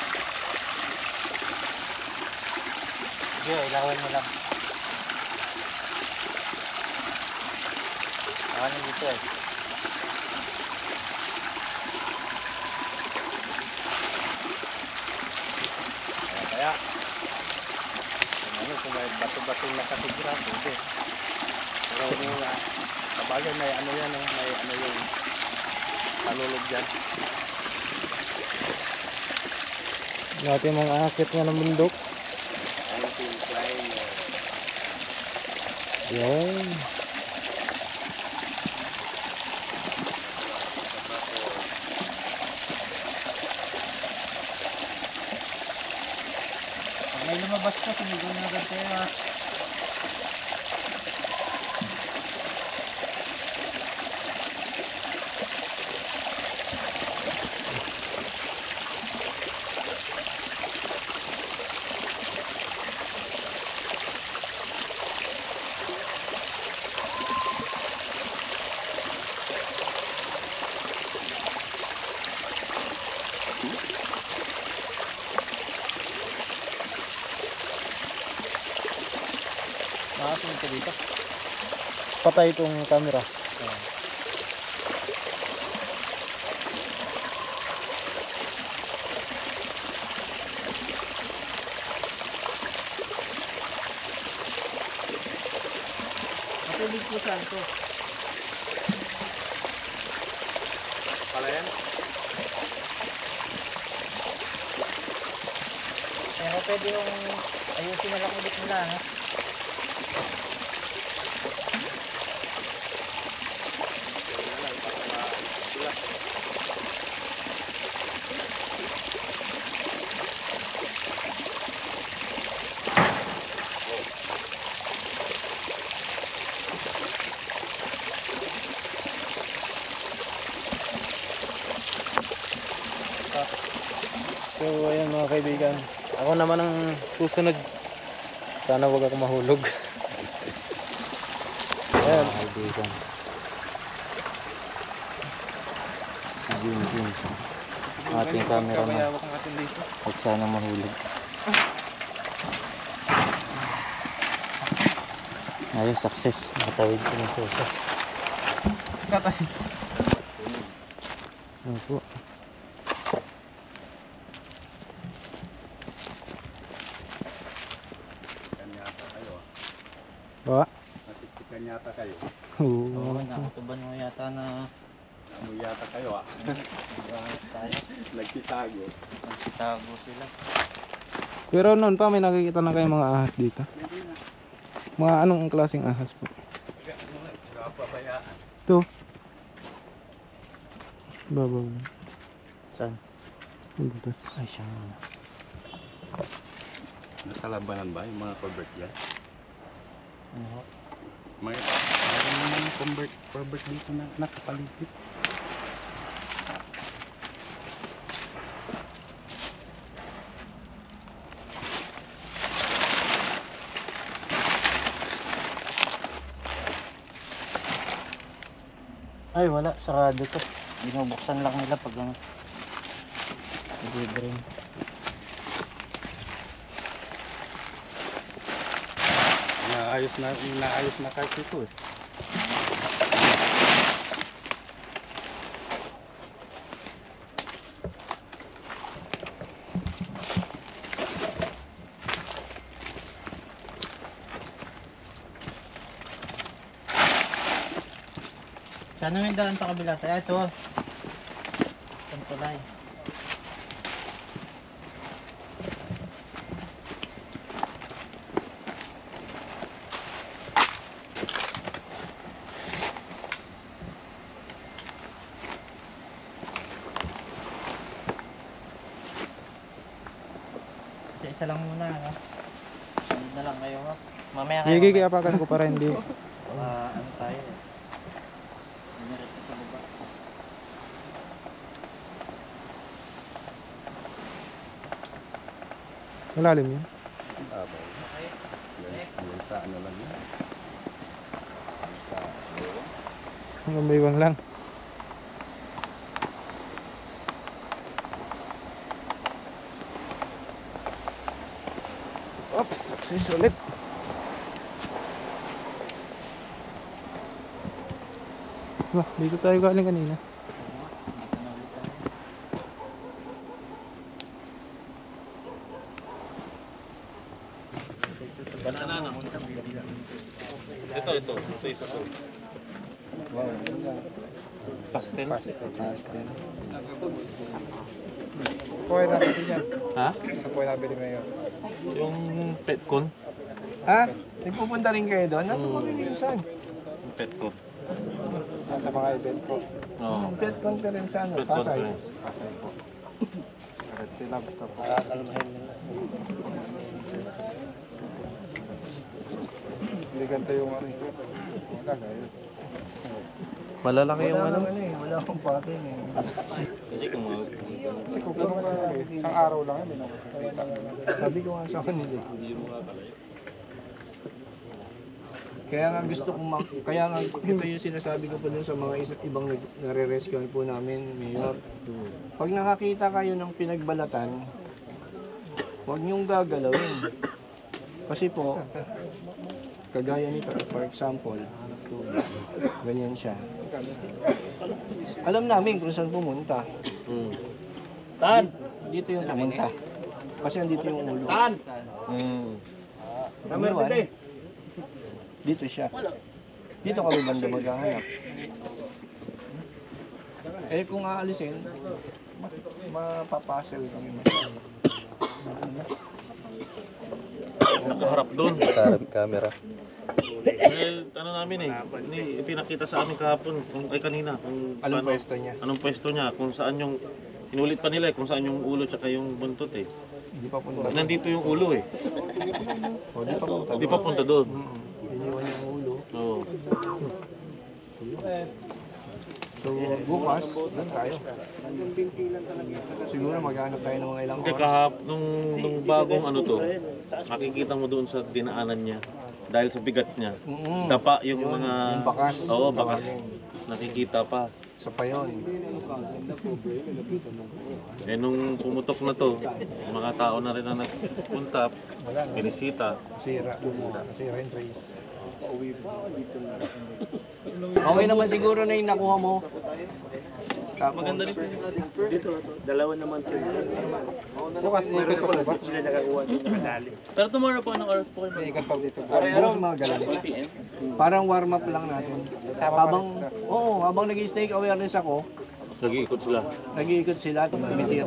[SPEAKER 2] Sige, ilawan mo lang. Ano dito eh.
[SPEAKER 1] Kaya, ano, kung may bato-batong nakatigra, pwede. Pero kung uh, kabagay may ano yan, eh, may ano yung talulog dyan.
[SPEAKER 6] Natin mga akit nga ng bundok.
[SPEAKER 1] Ayun, flying.
[SPEAKER 6] Yan.
[SPEAKER 2] May lumabas ka, tumigil na agad kayo ha. Makasunod ka dito.
[SPEAKER 6] Patay itong camera.
[SPEAKER 2] Matulog po saan to?
[SPEAKER 1] Pala yan?
[SPEAKER 2] Pero pwede yung ayusin na lang ulit nila ha.
[SPEAKER 6] So ayan mga kaibigan, ako naman ang susunod. Sana wag ako mahulog. Ayan mga kaibigan, si Junjun, ating cameraman. Huwag sana mahulog. Ayun, success. Nakatawid ko ng suso.
[SPEAKER 1] Katay.
[SPEAKER 6] Ano po?
[SPEAKER 1] Kanyata kayo ah.
[SPEAKER 6] Ba?
[SPEAKER 1] Natitikan yata kayo.
[SPEAKER 6] Oo.
[SPEAKER 2] Oo, nakatuban mo yata na
[SPEAKER 1] Ano yata kayo ah.
[SPEAKER 2] tayo.
[SPEAKER 1] Nagkitago.
[SPEAKER 2] Nagtitago sila.
[SPEAKER 6] Pero noon pa may nakikita na kayong mga ahas dito. Mga anong klaseng ahas po?
[SPEAKER 1] Napabayaan.
[SPEAKER 6] Ito. Babaw.
[SPEAKER 2] Saan?
[SPEAKER 6] Ang butas.
[SPEAKER 2] Ay, siya nga.
[SPEAKER 1] Nasa labanan ba yung mga convert yan?
[SPEAKER 2] Ano?
[SPEAKER 1] May mga convert, convert dito na nakapaligid.
[SPEAKER 2] Ay, wala. Sarado to. Binubuksan lang nila pag ano. Delivery.
[SPEAKER 6] Naayos na, naayos na kahit ito eh.
[SPEAKER 2] Saan yung daan sa kabila tayo? Ito. Itong tulay. Isa-isa lang muna, ha? Sunod na lang kayo, ha? Mamaya kayo.
[SPEAKER 6] Gigi, apakan ko para hindi.
[SPEAKER 2] Uh, ano tayo, eh? Diretso sa baba.
[SPEAKER 6] Malalim yun. Hanggang baywang lang. Oops, success ulit. Wah, dito tayo galing kanina.
[SPEAKER 5] Banana na. Ito, ito. Ito isa to. Pastel.
[SPEAKER 6] Pastel. Kuha na natin dyan.
[SPEAKER 5] Ha?
[SPEAKER 6] Sa kuha nabili ngayon.
[SPEAKER 5] Yung petcon.
[SPEAKER 6] Ha? Nagpupunta rin kayo doon? Ano mabibili saan?
[SPEAKER 5] Yung petcon.
[SPEAKER 6] Sa mga event ko.
[SPEAKER 5] Oo.
[SPEAKER 6] Yung pet conference sa ano?
[SPEAKER 5] Pet
[SPEAKER 6] Pasay.
[SPEAKER 5] conference.
[SPEAKER 6] Pasay po. Sarati lang ito po. Hindi ganito yung ano eh. Wala ngayon.
[SPEAKER 5] Malalaki yung ano.
[SPEAKER 6] Wala eh. Wala akong patin eh.
[SPEAKER 5] Kasi kung
[SPEAKER 6] Kasi kukulong ka lang eh. Isang araw lang yun. Sabi ko nga sa kanila. Kaya nga gusto kong ma- kaya nga ito yung sinasabi ko po dun sa mga isa, ibang nag- nare-rescue po namin, Mayor. Pag nakakita kayo ng pinagbalatan, huwag niyong gagalawin. Kasi po, kagaya nito, for example, ganyan siya. Alam namin kung saan pumunta.
[SPEAKER 5] Hmm.
[SPEAKER 6] Tan! Dito yung pumunta. Kasi andito yung ulo. Tan!
[SPEAKER 5] Hmm.
[SPEAKER 6] Umiwan. Dito siya. Dito kami banda maghahanap. Eh kung aalisin, ma- mapapasel kami masyado.
[SPEAKER 5] Nakaharap doon.
[SPEAKER 7] Sa camera.
[SPEAKER 5] Dahil ano namin eh, ni- ipinakita sa amin kahapon, kung, ay kanina, kung
[SPEAKER 6] Anong
[SPEAKER 5] paano-
[SPEAKER 6] pwesto niya?
[SPEAKER 5] Anong pwesto niya, kung saan yung, inulit pa nila eh, kung saan yung ulo tsaka yung buntot eh.
[SPEAKER 6] Hindi pa punta.
[SPEAKER 5] Nandito yung ulo eh,
[SPEAKER 6] O, di pa punta.
[SPEAKER 5] hindi pa punta doon.
[SPEAKER 6] Mm-mm. Iniwan yung ulo.
[SPEAKER 5] Oo.
[SPEAKER 6] So, bukas, doon tayo. Siguro maghanap tayo ng mga ilang
[SPEAKER 5] Hindi
[SPEAKER 6] oras.
[SPEAKER 5] kahap, nung, nung bagong ano to, makikita mo doon sa dinaanan niya, dahil sa bigat niya.
[SPEAKER 6] Mm-mm.
[SPEAKER 5] Dapa yung
[SPEAKER 6] Yun,
[SPEAKER 5] mga,
[SPEAKER 6] yung bakas.
[SPEAKER 5] oo, bakas, nakikita pa.
[SPEAKER 6] Sa payon.
[SPEAKER 5] Eh nung pumutok na to, mga tao na rin na nagpunta,
[SPEAKER 6] Wala na.
[SPEAKER 5] binisita.
[SPEAKER 6] Sira. Sira yung trace. Okay naman siguro na yung nakuha mo. Maganda rin dito. Dalawa naman sila. Bukas ikot ko ba? Sila nakakuha dito sa medali.
[SPEAKER 4] Pero tomorrow po, anong oras po kayo?
[SPEAKER 6] Ikot pa dito. Bukas mga galang. Parang warm up lang natin. Habang, oo, habang nag-stake awareness ako,
[SPEAKER 5] Nag-iikot sila.
[SPEAKER 6] nag-iikot sila. Tumitira.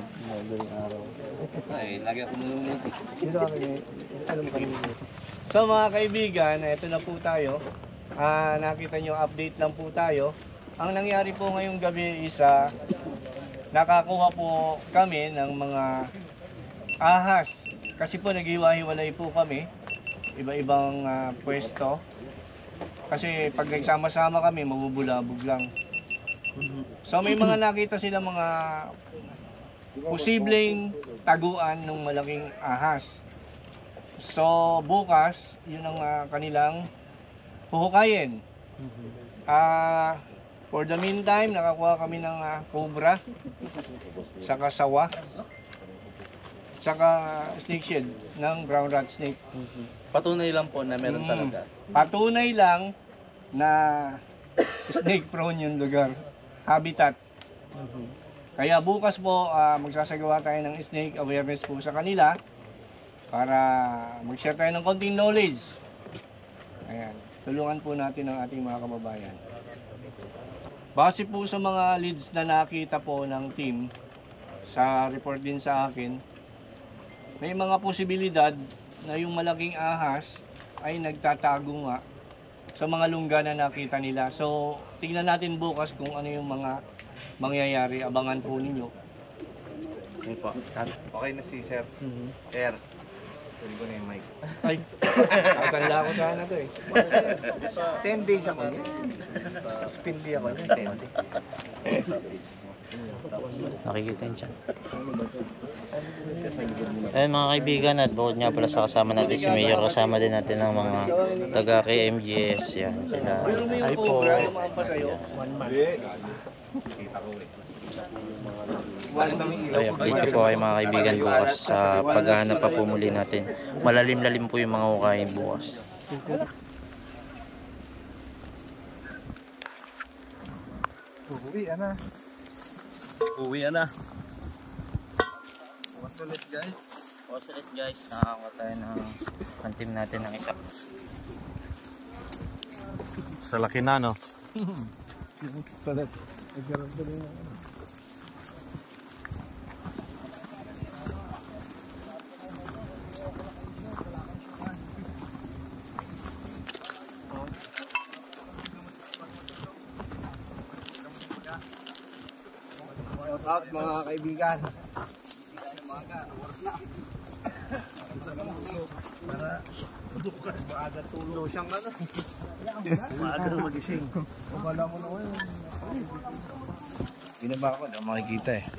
[SPEAKER 6] Dito kami, alam kami. So mga kaibigan, ito na po tayo. Ah, nakita nyo, update lang po tayo. Ang nangyari po ngayong gabi is ah, nakakuha po kami ng mga ahas. Kasi po naghiwa-hiwalay po kami. Iba-ibang ah, pwesto. Kasi pag nagsama-sama kami, mabubulabog lang. So may mga nakita sila mga posibleng taguan ng malaking ahas. So bukas, yun ang ah, kanilang huhukayin. Ah,
[SPEAKER 1] For the meantime, nakakuha kami ng ah, cobra, saka sawa, saka snake shed ng brown rat snake.
[SPEAKER 4] Patunay lang po na meron
[SPEAKER 1] Mm.
[SPEAKER 4] talaga.
[SPEAKER 1] Patunay lang na snake prone yung lugar, habitat. Kaya bukas po ah, magsasagawa tayo ng snake awareness po sa kanila para mag-share tayo ng konting knowledge. Ayan, tulungan po natin ang ating mga kababayan. Base po sa mga leads na nakita po ng team, sa report din sa akin, may mga posibilidad na yung malaking ahas ay nagtatago nga sa mga lungga na nakita nila. So, tingnan natin bukas kung ano yung mga mangyayari. Abangan po ninyo.
[SPEAKER 10] Okay na si Sir. Sir, tuloy ko na yung mic.
[SPEAKER 1] Ay, nakasanla ko sana to eh.
[SPEAKER 10] ten days ako niya. Spin day ako niya, ten days.
[SPEAKER 2] Nakikita yun dyan. Eh mga kaibigan, at bukod nga pala sa kasama natin si Mayor, kasama din natin ng mga taga K M G S. Yan, sila. Ay po.
[SPEAKER 1] Yung mga pa sa'yo, one month.
[SPEAKER 2] Ay, update ko po kayo mga kaibigan bukas sa paghahanap pa po muli natin. Malalim-lalim po yung mga hukayin bukas.
[SPEAKER 6] Uwi, ana.
[SPEAKER 9] Uwi na.
[SPEAKER 10] Bukas ulit guys.
[SPEAKER 2] Bukas ulit guys, nakakakuha tayo ng ang team natin ng isa.
[SPEAKER 5] Sa laki na, no?
[SPEAKER 10] Shout out mga kaibigan. Binaba ko, hindi ako makikita eh.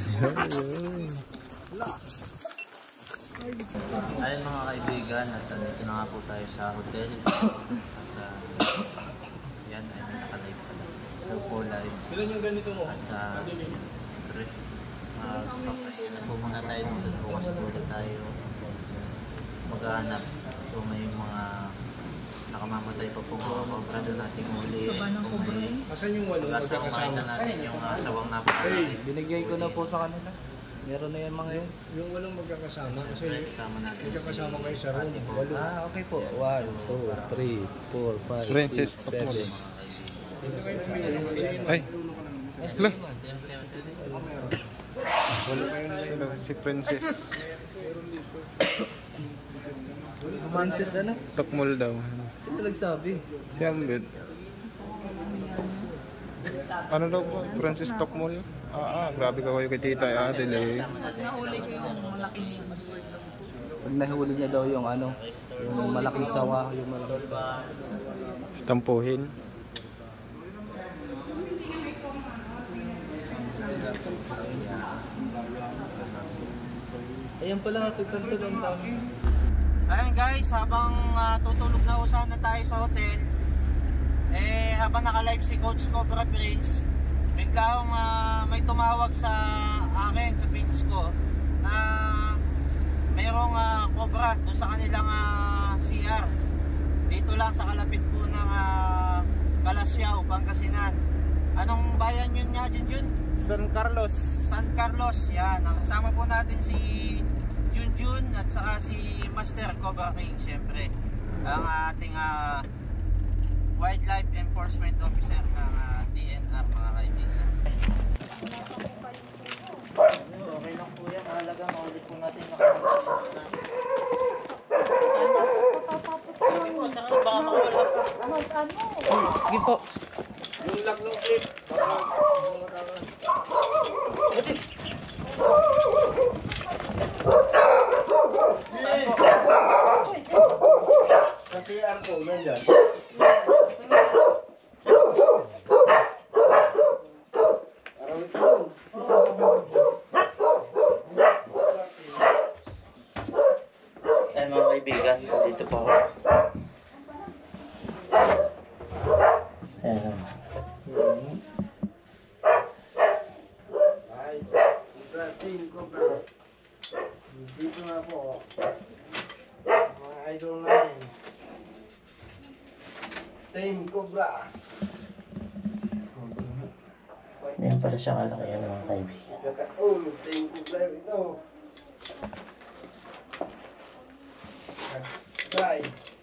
[SPEAKER 2] Ayun mga kaibigan, at dito na nga po tayo sa hotel. At uh, yan, ay may nakalive pala. Hello po live.
[SPEAKER 1] Ilan yung ganito mo?
[SPEAKER 2] At uh, trip. Uh, Kaya na po muna tayo dito. Bukas po ulit tayo maghahanap. So may mga nakamamatay pa po mga kobra doon nating huli. Kung may
[SPEAKER 1] Asan yung walong
[SPEAKER 2] kasama
[SPEAKER 1] magkakasama?
[SPEAKER 2] makita natin yung uh, sawang napakalaki.
[SPEAKER 6] Binigay ko na po sa kanila. Meron na yan mga yun.
[SPEAKER 1] Yung walong magkakasama, kasi
[SPEAKER 2] Kasama natin
[SPEAKER 1] magkakasama kayo sa room. Walo.
[SPEAKER 6] Ah, okay po. one, two, three, four, five, six, seven.
[SPEAKER 10] Ay! Hello! Si Princess.
[SPEAKER 6] Princess ano?
[SPEAKER 10] Tokmol daw.
[SPEAKER 6] Sino nagsabi?
[SPEAKER 10] Si Ambit. Ano daw po? Princess Tokmol? Ah, ah, grabe ka kayo kay Tita Adel eh.
[SPEAKER 6] Pag nahuli niya daw yung ano, yung malaking sawa, yung malaking sawa.
[SPEAKER 10] Stampuhin.
[SPEAKER 6] Ayan pala, pagkanto ng tao.
[SPEAKER 2] Ayun guys, habang uh, tutulog na sana tayo sa hotel, eh habang naka-live si Coach Cobra Prince, biglang uh, may tumawag sa akin, sa page ko, na mayroong uh, cobra doon sa kanilang uh, C R. Dito lang sa kalapit po ng uh, Calasiao, Pangasinan. Anong bayan yun nga, Junjun?
[SPEAKER 6] San Carlos.
[SPEAKER 2] San Carlos, yan. Ang kasama po natin si Junjun at saka si Master Cobra King, syempre. Ang ating uh, Wildlife Enforcement Officer ng uh, D N R, mga kaibigan. Okay lang po yan. Mahalaga, maulit po natin nakakasama na. Sige po, saka baka makawala po.
[SPEAKER 6] Sige po.
[SPEAKER 1] Yung lock ng clip.
[SPEAKER 10] Kasi ang ko, nandiyan.
[SPEAKER 2] Ay mga kaibigan, dito po ako. Ayan.
[SPEAKER 3] Mga idol namin. Team Cobra.
[SPEAKER 2] Yan pala siya kalaki yan mga kaibigan.
[SPEAKER 3] Oh, Team Cobra ito. Bye.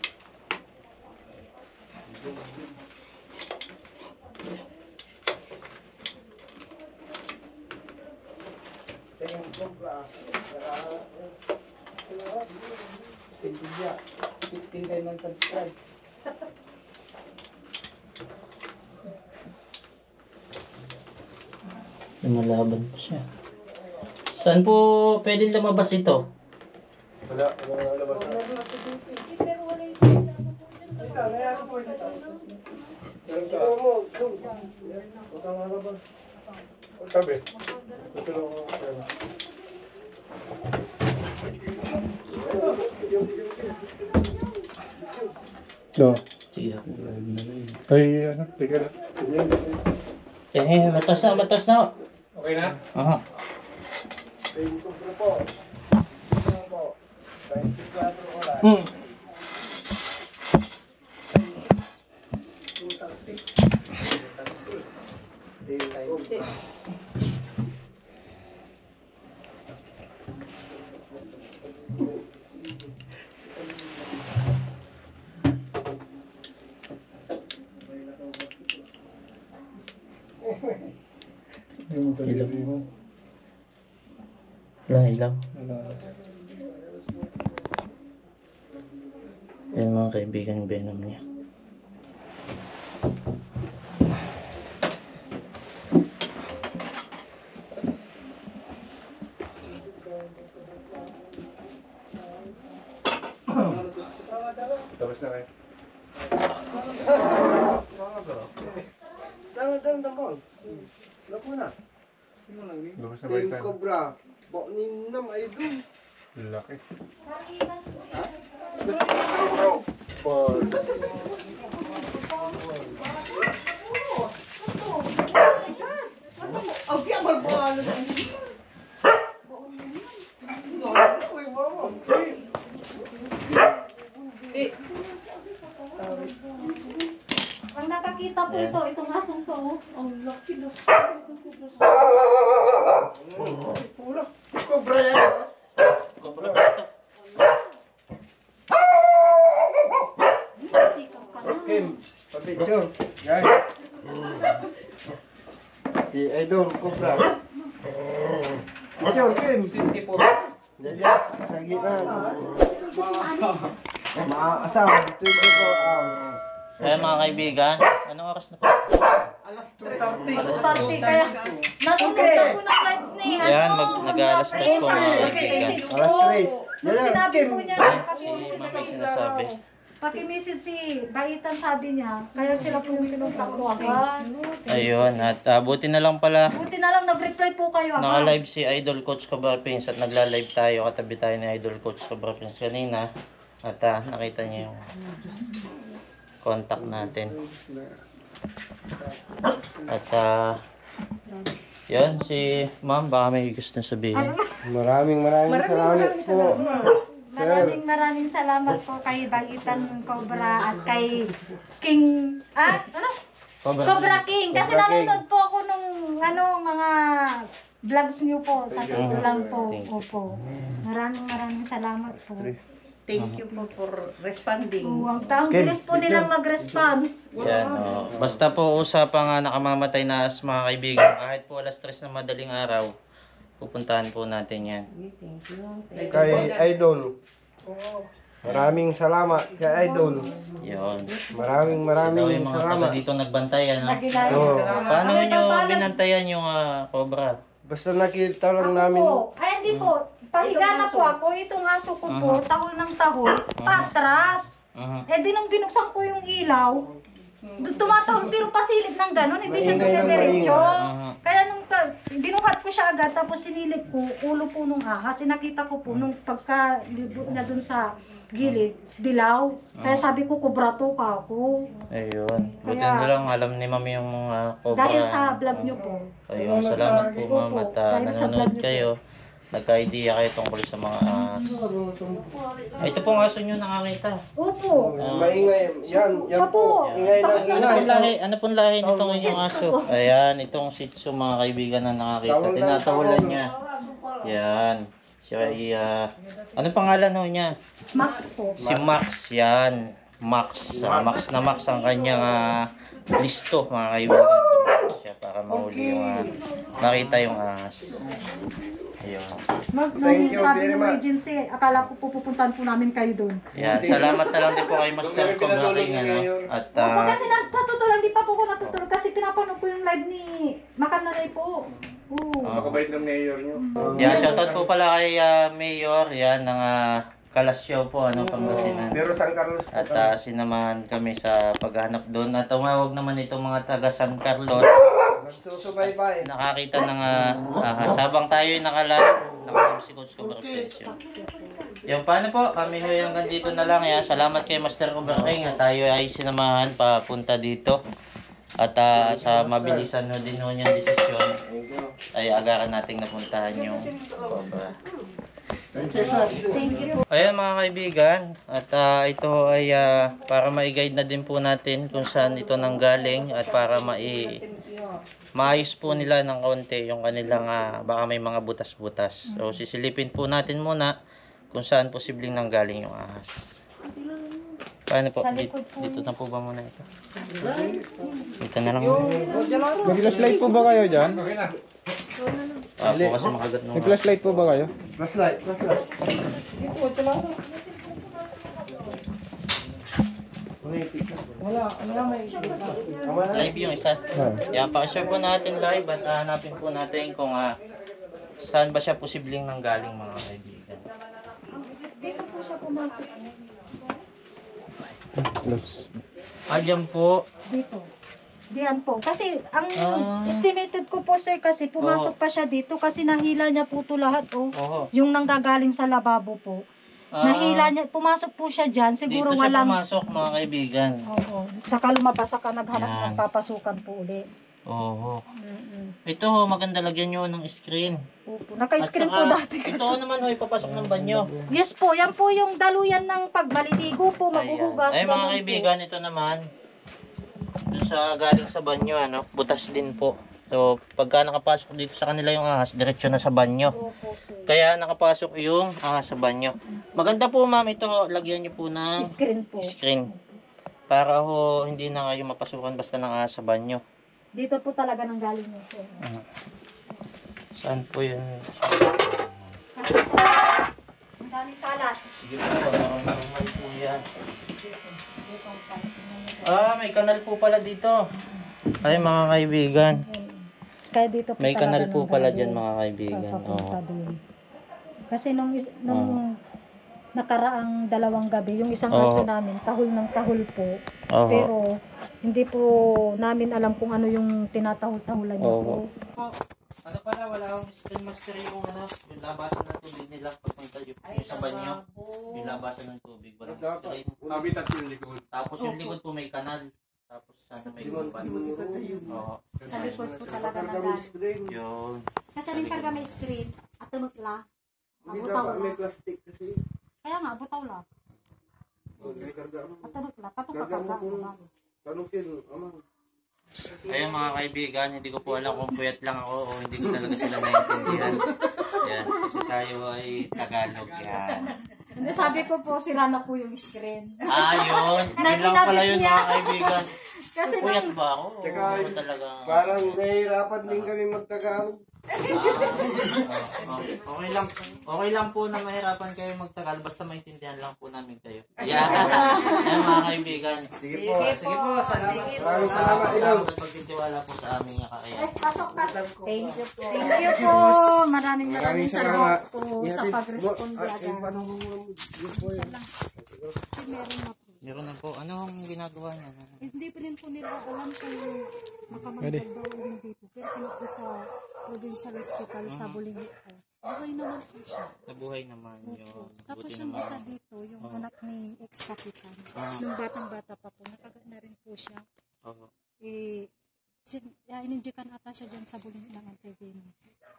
[SPEAKER 3] Team Cobra. fifteen kayo ng subscribe.
[SPEAKER 2] Lumalaban pa siya. Saan po pwedeng lumabas ito?
[SPEAKER 10] Wala, wala labas. Sabi. Tutulong ko. No.
[SPEAKER 2] Sige.
[SPEAKER 10] Ay, ano, tika na.
[SPEAKER 2] Eh, matas na, matas na.
[SPEAKER 10] Okay na?
[SPEAKER 2] Aha. Hmm. Ilaw. Wala, ilaw. Yan mga kaibigan, yung venom niya.
[SPEAKER 10] Tapos na kayo.
[SPEAKER 3] Tangan, tangan, tangan. Lapo na.
[SPEAKER 10] Tapos na ba
[SPEAKER 3] Team
[SPEAKER 10] yung time?
[SPEAKER 3] Cobra. Boknin nam idol.
[SPEAKER 10] Laki.
[SPEAKER 8] Ang nakakita po ito, itong asong to. oh. Ang laki na.
[SPEAKER 3] Cobra yan.
[SPEAKER 2] Cobra ba ito?
[SPEAKER 3] Kim, pabidyo. Guys. Si Idol Cobra. Picture, Kim. Dada, sa gitna. Maasam, twenty-four hours.
[SPEAKER 2] Kaya mga kaibigan, anong oras na po?
[SPEAKER 3] Alas two thirty.
[SPEAKER 8] Party kaya. Nanonood na po ng live ni ano.
[SPEAKER 2] Yan, mag nag-aalas tres po mga kaibigan.
[SPEAKER 3] Alas tres.
[SPEAKER 8] Nung sinabi po niya,
[SPEAKER 2] Si Mami sinasabi.
[SPEAKER 8] paki-message si Baitan sabi niya, kaya sila po yung sinuntak ko agad.
[SPEAKER 2] Ayun, at uh, buti na lang pala.
[SPEAKER 8] Buti na lang nag-reply po kayo agad.
[SPEAKER 2] Naka-live si Idol Coach Cobra Prince at nagla-live tayo. Katabi tayo ni Idol Coach Cobra Prince kanina. At uh, nakita niyo yung contact natin. At uh, yun, si Ma'am, baka may gusto sabihin.
[SPEAKER 3] Maraming maraming salamat po.
[SPEAKER 8] Maraming maraming salamat po kay Baitan Cobra at kay King, ah, ano?
[SPEAKER 2] Cobra,
[SPEAKER 8] Cobra King. Kasi
[SPEAKER 3] Cobra King.
[SPEAKER 8] nanonood po ako nung ano, mga vlogs niyo po. Sa tito lang po.
[SPEAKER 2] Thank you.
[SPEAKER 8] Opo. Maraming maraming salamat po.
[SPEAKER 11] Thank you po for responding.
[SPEAKER 8] Ang taong bilis po nilang mag-response.
[SPEAKER 2] Yan, oh. Basta po usapang uh, nakamamatay na as mga kaibigan. Kahit po alas tres na madaling araw, pupuntahan po natin yan.
[SPEAKER 11] Thank you. Thank you.
[SPEAKER 3] Kay Idol. Maraming salamat kay Idol.
[SPEAKER 2] Yun.
[SPEAKER 3] Maraming
[SPEAKER 2] Ito
[SPEAKER 3] maraming
[SPEAKER 2] yung mga
[SPEAKER 3] salamat.
[SPEAKER 2] taga dito nagbantay, ano?
[SPEAKER 8] Nagilayan.
[SPEAKER 3] Oo.
[SPEAKER 2] Paano nyo binantayan yung uh, Cobra?
[SPEAKER 3] Basta nakita lang
[SPEAKER 8] Ako
[SPEAKER 3] namin.
[SPEAKER 8] po, ay hindi po, pahiga na po ako, itong aso ko po, tahol ng tahol, patras.
[SPEAKER 2] Uh-huh.
[SPEAKER 8] Eh di nung binuksan ko yung ilaw, du- tumatahol pero pasilip ng ganun, hindi siya
[SPEAKER 3] Maingay ng
[SPEAKER 8] dumidiretso.
[SPEAKER 2] maingay.
[SPEAKER 8] Kaya nung pa- binuhat ko siya agad, tapos sinilip ko, ulo po nung ahas, sinakita ko po nung pagka libot na dun sa gilid, dilaw. Kaya sabi ko, kubrato ka ako.
[SPEAKER 2] Ayun. Buti
[SPEAKER 8] Kaya-
[SPEAKER 2] na lang alam ni Mami yung mga Cobra.
[SPEAKER 8] Dahil sa vlog nyo po.
[SPEAKER 2] Ayun, salamat po ma'am at uh,
[SPEAKER 8] Dahil sa
[SPEAKER 2] nanonood
[SPEAKER 8] vlog niyo
[SPEAKER 2] kayo. nagka-idea kayo tungkol sa mga aso. Ay, ito pong aso nyo nakakita.
[SPEAKER 8] Opo.
[SPEAKER 2] Ah,
[SPEAKER 10] Maingay. Yan, yan
[SPEAKER 8] Siya po.
[SPEAKER 10] Ingay ng
[SPEAKER 2] ano
[SPEAKER 10] ingay.
[SPEAKER 2] pong lahi, ano pong lahi nitong
[SPEAKER 8] Shih
[SPEAKER 2] inyong
[SPEAKER 8] Tzu
[SPEAKER 2] aso?
[SPEAKER 8] po.
[SPEAKER 2] Ayan, itong Shih Tzu mga kaibigan na nakakita. Tinatawalan niya. Yan. Siya ay, ah, ano pangalan ho niya?
[SPEAKER 8] Max po.
[SPEAKER 2] Si Max, yan. Max. Ah, Max na Max ang kanyang ah, listo, mga kaibigan. Tumawag siya para mahuli yung, ah, makita yung ahas. Ayun.
[SPEAKER 8] Mag, nung sabi ng agency, akala ko po pupuntahan po namin kayo doon.
[SPEAKER 2] Yan, salamat na lang din po kay Master Cobra King, ano. At,
[SPEAKER 8] Opo,
[SPEAKER 2] ah,
[SPEAKER 8] kasi nat- natutulog, di pa po ko natutulog kasi pinapanood ko yung live ni Makanalay po. Oo.
[SPEAKER 10] Makabait ng mayor nyo.
[SPEAKER 2] yan, shoutout po pala kay ah, Mayor, yan, ng uh, Kalasyaw po, ano, Pangasinan.
[SPEAKER 10] Pero San Carlos.
[SPEAKER 2] At uh, sinamahan kami sa paghanap doon. At tumawag naman itong mga taga San Carlos.
[SPEAKER 10] Nagsusubaybay.
[SPEAKER 2] Nakakita ng uh, ahas. Habang tayo ay nakala, nakasab si Coach Cobra Pension. Yung paano po, kami ho hanggang dito na lang. Yan. Salamat kay Master Cobra King. At tayo ay sinamahan papunta dito. At uh, sa mabilisan ho din ho niyang desisyon, ay agaran nating napuntahan yung Cobra.
[SPEAKER 8] Thank you po.
[SPEAKER 2] Ayan mga kaibigan, at uh, ito ay uh, para ma-guide na din po natin kung saan ito nanggaling at para mai maayos po nila ng kaunti yung kanilang uh, baka may mga butas-butas. So sisilipin po natin muna kung saan posibleng nanggaling yung ahas. Paano po? Dito, dito na po ba muna ito? Dito na lang.
[SPEAKER 6] May flashlight po ba kayo dyan?
[SPEAKER 2] Ah, po kasi makagat nung
[SPEAKER 6] May flashlight po ba kayo?
[SPEAKER 10] Flashlight, flashlight.
[SPEAKER 2] live yung isa. Yan, pa-share po natin live at hanapin po natin kung uh, saan ba siya posibleng nanggaling mga kaibigan.
[SPEAKER 8] Dito po siya pumasok.
[SPEAKER 6] Plus.
[SPEAKER 2] Ah, dyan po.
[SPEAKER 8] Dito. Diyan po. Kasi ang
[SPEAKER 2] Ah.
[SPEAKER 8] estimated ko po sir kasi pumasok
[SPEAKER 2] Oo.
[SPEAKER 8] pa siya dito kasi nahila niya po ito lahat oh.
[SPEAKER 2] Oo.
[SPEAKER 8] Yung nanggagaling sa lababo po.
[SPEAKER 2] Ah,
[SPEAKER 8] Nahila niya, pumasok po siya dyan. Siguro
[SPEAKER 2] dito siya
[SPEAKER 8] walang...
[SPEAKER 2] pumasok mga kaibigan.
[SPEAKER 8] Oo. Saka lumabas ka naghanap
[SPEAKER 2] Yan.
[SPEAKER 8] ng papasukan po uli.
[SPEAKER 2] Oo.
[SPEAKER 8] Mm-mm.
[SPEAKER 2] Ito ho, maganda lagyan nyo ng screen.
[SPEAKER 8] Opo.
[SPEAKER 2] At
[SPEAKER 8] Naka-screen
[SPEAKER 2] saka,
[SPEAKER 8] po dati kasi.
[SPEAKER 2] ito naman ho, ipapasok ng banyo.
[SPEAKER 8] Yes po, yan po yung daluyan ng pagbaliligo po, maghuhugas.
[SPEAKER 2] Ay mga
[SPEAKER 8] ganun po.
[SPEAKER 2] kaibigan, ito naman. Doon sa galing sa banyo, ano, butas din po. So, pagka nakapasok dito sa kanila yung ahas, diretso na sa banyo.
[SPEAKER 8] Opo, sir.
[SPEAKER 2] Kaya nakapasok yung ahas sa banyo. Maganda po ma'am, ito ho, lagyan nyo po ng
[SPEAKER 8] Screen po.
[SPEAKER 2] screen. Para ho, hindi na kayo mapasukan basta ng ahas sa banyo.
[SPEAKER 8] Dito po talaga nang galing yun, sir.
[SPEAKER 2] Uh, saan po yun?
[SPEAKER 8] Ang galing kalat.
[SPEAKER 2] Sige po, normal po yan. Ah, may kanal po pala dito. Ay mga kaibigan.
[SPEAKER 8] Kaya dito po
[SPEAKER 2] May
[SPEAKER 8] talaga
[SPEAKER 2] kanal po
[SPEAKER 8] nang
[SPEAKER 2] pala
[SPEAKER 8] galing.
[SPEAKER 2] dyan mga kaibigan.
[SPEAKER 8] Papunta
[SPEAKER 2] Oo.
[SPEAKER 8] doon. Kasi nung, is- nung nakaraang dalawang gabi, yung isang
[SPEAKER 2] Oo.
[SPEAKER 8] aso namin, tahol ng tahol po.
[SPEAKER 2] Oo.
[SPEAKER 8] Pero hindi po namin alam kung ano yung tinatahol-tahulan niya po.
[SPEAKER 2] Oo. Ano pala, wala akong screen master yung ano, yung labasan ng tubig nila papunta yung, yung sa banyo. Yung labasan ng tubig, walang screen.
[SPEAKER 10] Habitat yung likod.
[SPEAKER 2] Tapos yung likod po may kanal. Tapos sana may guban. Oo.
[SPEAKER 8] Sa likod po talaga nagaling.
[SPEAKER 2] Yun.
[SPEAKER 8] Kasi rin karga may screen at tunot la. Abutaw la.
[SPEAKER 10] plastic kasi.
[SPEAKER 8] Kaya nga, abutaw la.
[SPEAKER 10] Okay, karga mo.
[SPEAKER 8] At tunot la. Patong
[SPEAKER 10] Karga mo
[SPEAKER 8] kakarga.
[SPEAKER 10] kung tanong kin, ama.
[SPEAKER 2] Ayun mga kaibigan, hindi ko po alam kung puyat lang ako o hindi ko talaga sila naiintindihan. Yan, kasi tayo ay Tagalog yan.
[SPEAKER 8] Hindi, sabi ko po, sira na po yung screen.
[SPEAKER 2] Ah, yun. Yun lang pala yun mga kaibigan.
[SPEAKER 8] Kasi
[SPEAKER 2] Puyat
[SPEAKER 8] nung,
[SPEAKER 2] ba ako?
[SPEAKER 10] Tsaka,
[SPEAKER 2] Hindi ko talaga...
[SPEAKER 10] Parang nahihirapan din kami magtagalog.
[SPEAKER 2] Ah, okay lang. Okay lang po na mahirapan kayo magtagal basta maintindihan lang po namin kayo. Yeah. Ayan mga kaibigan.
[SPEAKER 10] Sige po.
[SPEAKER 2] Sige po, salamat.
[SPEAKER 10] Maraming salamat, Ilaw.
[SPEAKER 2] Salamat pagtitiwala po sa aming kakayahan.
[SPEAKER 8] eh, pasok ka.
[SPEAKER 11] Thank you po.
[SPEAKER 8] Thank you po. Maraming maraming salamat po sa pag-responde
[SPEAKER 10] Ay,
[SPEAKER 8] agad.
[SPEAKER 10] paano mo yun po yun?
[SPEAKER 8] Meron na po.
[SPEAKER 2] Meron na po. Ano ang ginagawa niya?
[SPEAKER 8] Hindi pa rin po nila alam kung makamantag daw o hindi po. Pero pinag sa provincial hospital sa Bulingi po. Buhay naman po siya.
[SPEAKER 2] Nabuhay naman yun.
[SPEAKER 8] Tapos
[SPEAKER 2] Buti
[SPEAKER 8] yung
[SPEAKER 2] naman.
[SPEAKER 8] isa dito, yung anak ni ex-kapitan, nung batang-bata pa po, nakagat na rin po siya.
[SPEAKER 2] Oo.
[SPEAKER 8] Eh, sin, uh, ininjikan ata siya dyan sa Bulingi ng antivenom.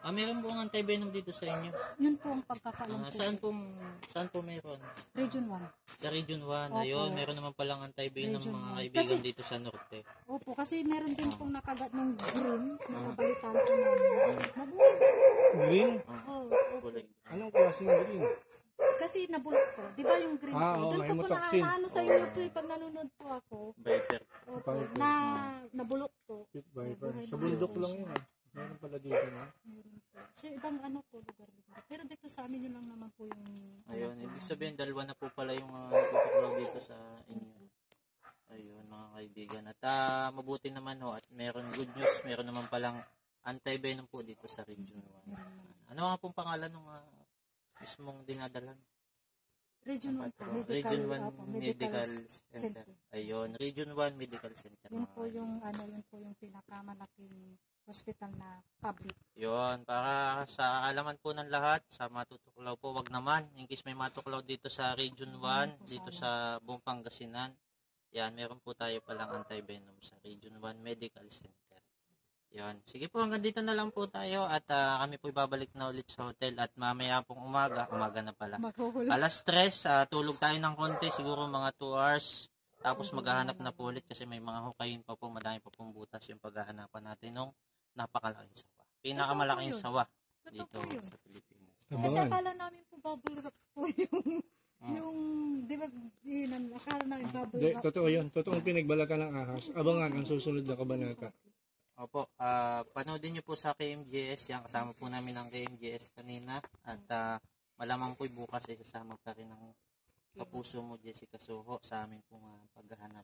[SPEAKER 2] Ah, meron pong anti-venom dito sa inyo.
[SPEAKER 8] Yun po ang pagkakaalam
[SPEAKER 2] Ah,
[SPEAKER 8] ko.
[SPEAKER 2] saan pong, saan po meron?
[SPEAKER 8] Region one.
[SPEAKER 2] Sa Region one.
[SPEAKER 8] Opo.
[SPEAKER 2] Ayun, meron naman palang anti-venom
[SPEAKER 8] Region
[SPEAKER 2] mga
[SPEAKER 8] one.
[SPEAKER 2] kaibigan
[SPEAKER 8] Kasi-
[SPEAKER 2] dito sa Norte.
[SPEAKER 8] Opo, kasi meron din pong nakagat ng green na nabalitaan ko na nabuhay.
[SPEAKER 1] Green?
[SPEAKER 8] Oo, opo.
[SPEAKER 1] Anong klaseng green?
[SPEAKER 8] Kasi nabulok po. Di ba yung green
[SPEAKER 1] Ah,
[SPEAKER 8] po?
[SPEAKER 1] oo,
[SPEAKER 8] Doon ko po
[SPEAKER 1] hemotoxin.
[SPEAKER 8] na ano sa inyo po eh, pag nanonood po ako.
[SPEAKER 2] Viper.
[SPEAKER 8] Opo, na nabulok po.
[SPEAKER 1] Viper.
[SPEAKER 8] Nabuhay
[SPEAKER 1] Sa
[SPEAKER 8] na
[SPEAKER 1] bundok
[SPEAKER 8] po
[SPEAKER 1] lang
[SPEAKER 8] siya.
[SPEAKER 1] yun. eh. Meron pala dito na.
[SPEAKER 8] Meron po. Sa ibang ano po lugar. lugar. Pero dito sa amin yun lang naman po yung...
[SPEAKER 2] Ayun, ibig sabihin dalawa na po pala yung uh, tutuklaw dito sa inyo. Ayun, mga kaibigan. At ah, mabuti naman ho, at meron good news, meron naman palang anti-venom po dito sa Region one. Ano nga pong pangalan ng uh, mismong dinadalan?
[SPEAKER 8] Region one po. Medical,
[SPEAKER 2] Region one
[SPEAKER 8] opo,
[SPEAKER 2] Medical Center.
[SPEAKER 8] Center.
[SPEAKER 2] Ayun, Region one Medical Center.
[SPEAKER 8] Yun
[SPEAKER 2] mga
[SPEAKER 8] po yung ano, yun po yung pinakamalaking hospital na public.
[SPEAKER 2] Yun, para sa alaman po ng lahat, sa matutuklaw po, wag naman. In case may matuklaw dito sa Region one, dito sa buong Pangasinan, yan, meron po tayo palang anti-venom sa Region one Medical Center. Yan. Sige po, hanggang dito na lang po tayo at uh, kami po ibabalik na ulit sa hotel at mamaya pong umaga, umaga na pala.
[SPEAKER 8] Maghuhulog.
[SPEAKER 2] Alas tres, uh, tulog tayo ng konti, siguro mga two hours. Tapos maghahanap na po ulit kasi may mga hukayin pa po, madami pa pong butas yung paghahanapan natin ng napakalaking sawa. Pinakamalaking sawa dito sa Pilipinas.
[SPEAKER 8] Kasi akala namin po bubble wrap po yung, yung, di ba, yun, ang akala namin bubble
[SPEAKER 1] Di,
[SPEAKER 8] wrap.
[SPEAKER 1] totoo yun. Totoong pinagbalatan ng ahas. Abangan ang susunod na kabanata.
[SPEAKER 2] Opo, uh, panoodin nyo po sa K M J S, yan kasama po namin ang K M J S kanina at uh, malamang po bukas ay sasama pa rin ang kapuso mo Jessica Soho sa aming pong uh, paghahanap.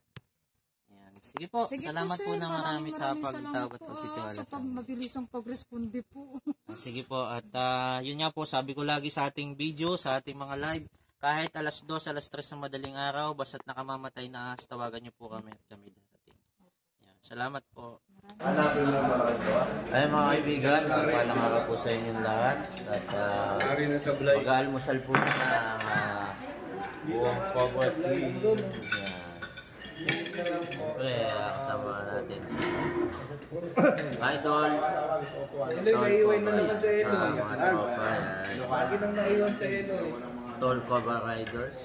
[SPEAKER 2] Ayan. Sige po,
[SPEAKER 8] Sige
[SPEAKER 2] salamat
[SPEAKER 8] po,
[SPEAKER 2] po
[SPEAKER 8] sir.
[SPEAKER 2] ng marami
[SPEAKER 8] Maraming
[SPEAKER 2] sa
[SPEAKER 8] maraming
[SPEAKER 2] pagtawag at
[SPEAKER 8] salamat po,
[SPEAKER 2] pagtitiwala
[SPEAKER 8] ah, sa
[SPEAKER 2] sa amin.
[SPEAKER 8] pagmabilisang pagresponde po.
[SPEAKER 2] Ah, Sige po, at uh, yun nga po, sabi ko lagi sa ating video, sa ating mga live, kahit alas dos, alas tres ng madaling araw, basta't nakamamatay na ahas, tawagan nyo po kami at kami darating. Ayan. Salamat po. Ay mga kaibigan, magpalang araw po sa inyong lahat at uh, mag-aalmusal po na ang uh, buong poverty. Siyempre, uh, kasama natin Idol
[SPEAKER 6] naiwan na naman sa ilo.
[SPEAKER 2] Lagi nang naiwan sa ilo. Tall Cobra Riders.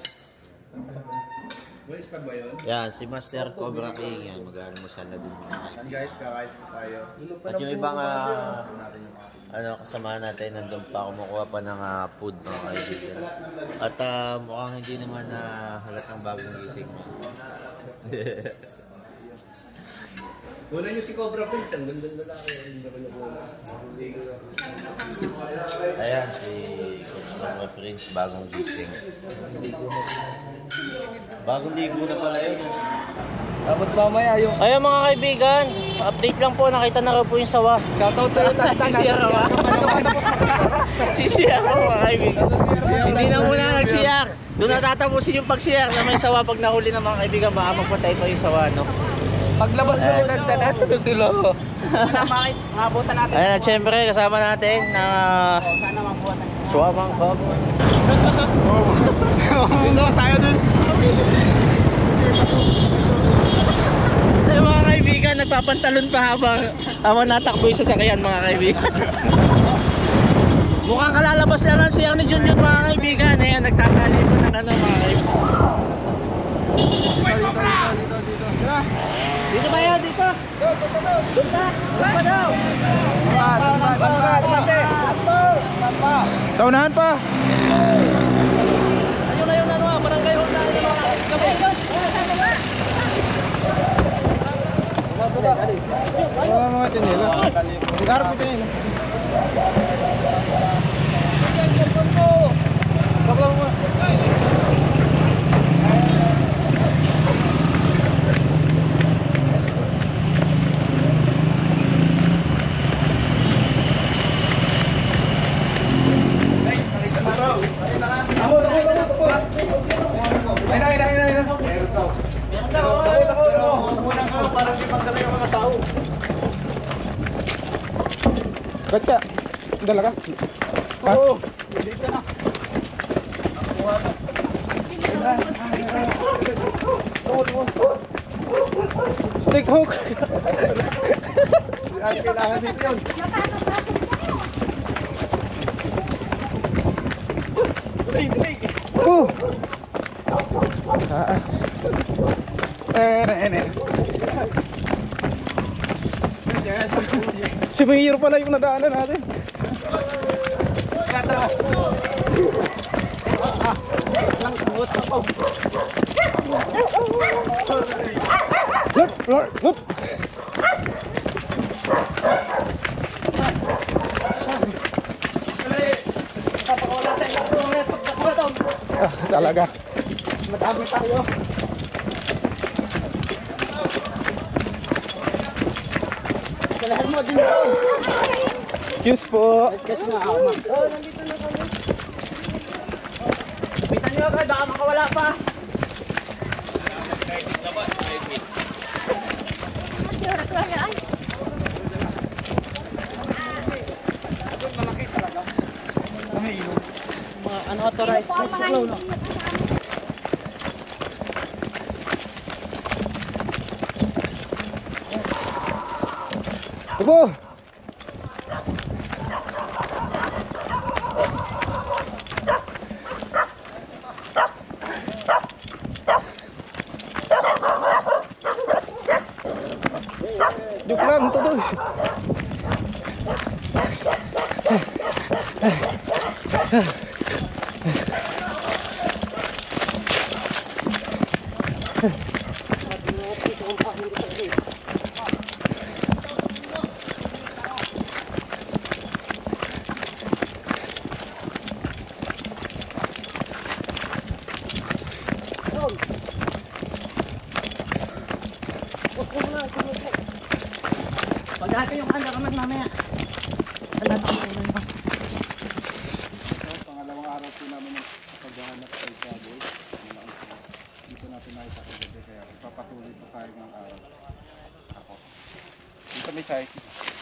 [SPEAKER 2] Yan, si Master Cobra King yan, mag-aalmusal na dun.
[SPEAKER 10] Guys, kakain tayo.
[SPEAKER 2] At yung ibang uh, ano, kasama natin, nandun pa, kumukuha pa ng uh, food, mga kaibigan. At uh, mukhang hindi naman na uh, halatang bagong gising.
[SPEAKER 1] Wala nyo si Cobra Prince. Ang ganda lalaki.
[SPEAKER 2] Ayan, si Cobra Prince, bagong gising. Bagong ligo na pala yun.
[SPEAKER 6] Tapos mamaya yung...
[SPEAKER 2] Ayun mga kaibigan, update lang po, nakita na raw po yung sawa.
[SPEAKER 6] Shoutout sa'yo,
[SPEAKER 2] Sisiya ka ba? Sisiya ka mga kaibigan. Hindi na muna nagsiyar. Doon natatapusin yung pagsiyar na may sawa pag nahuli ng mga kaibigan, baka magpatay pa yung sawa, no?
[SPEAKER 6] Paglabas na ulan, tanas na sila.
[SPEAKER 11] Mabutan natin.
[SPEAKER 2] Ayan, at syempre kasama natin na
[SPEAKER 11] Sana mabutan.
[SPEAKER 2] Suwamang Cob.
[SPEAKER 1] Ano tayo dun?
[SPEAKER 2] Ay mga kaibigan, nagpapantalon pa habang habang natakbo yung sasakyan mga kaibigan. Mukhang kalalabas na lang siya ni Junjun mga kaibigan. Ayan, nagtatali po ng ano mga kaibigan. Dito ba yun? Dito? Doon ka? Doon pa daw?
[SPEAKER 10] Sa unahan pa!
[SPEAKER 2] Ayun na yung ano, barangay hall na yung mga kaibigan.
[SPEAKER 10] Wala mga tinila. Harap ko tinila. Baklang mo. Ayun na, ayun na, ayun na, ayun na. Meron daw. Meron daw. Takot, takot. Muna ka, parang si pagkakay ang mga tao. Ba't ka? Dala ka? Oo. Dito na. Stick hook. Kailangan dito yun.
[SPEAKER 6] Tubo! Ah, ah. Eh, eh, eh. Si Mayor pala yung nadaanan natin. Hup, hup, hup. Ah, talaga.
[SPEAKER 3] Madami tayo. Kailangan mo din doon.
[SPEAKER 6] Excuse po.
[SPEAKER 3] Excuse nga ako, ma'am. Oh, nandito na kami. Pitan niyo kayo, baka makawala pa. Malaki talaga. Mga unauthorized.
[SPEAKER 6] Tubo! Joke lang, tuloy.
[SPEAKER 3] Pagkaka yung kanda ka mamaya.
[SPEAKER 6] Pangalawang araw po namin ng paghahanap kay Cabo. Dito natin nakita kagabi kaya papatuloy po tayo ng araw. Ako. Dito may chai.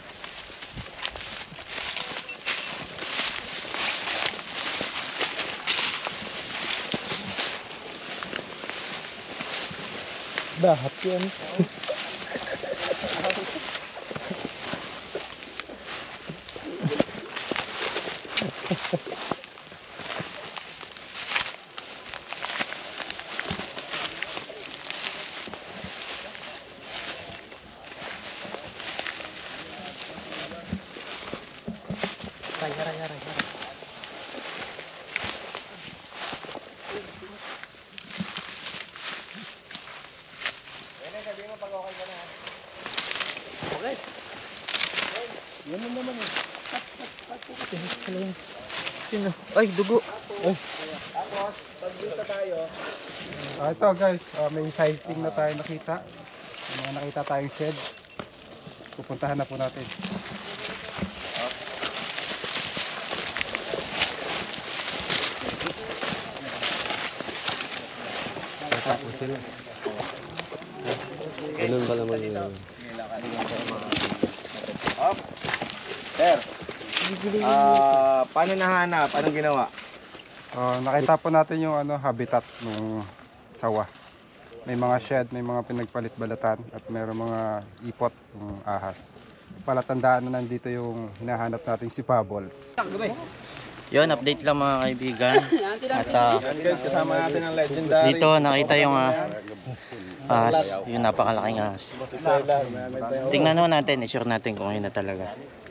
[SPEAKER 6] Dahat yan.
[SPEAKER 2] Ay, dugo.
[SPEAKER 6] Ay. Ah, ito guys, ah, may sighting na tayo nakita. May mga nakita tayong shed. Pupuntahan na po natin.
[SPEAKER 9] Ganun ba naman yun?
[SPEAKER 10] Sir, ah, paano nahanap? Anong ginawa?
[SPEAKER 6] Ah, nakita po natin yung ano, habitat ng sawa. May mga shed, may mga pinagpalit-balatan at mayroong mga ipot ng ahas. Palatandaan na nandito yung hinahanap nating si Pabbles.
[SPEAKER 2] Yun, update lang mga kaibigan. At uh,
[SPEAKER 10] Guys, kasama natin ang legendary.
[SPEAKER 2] dito nakita yung uh, ahas, yung napakalaking ahas. Tingnan naman natin, i-sure natin kung yun na talaga.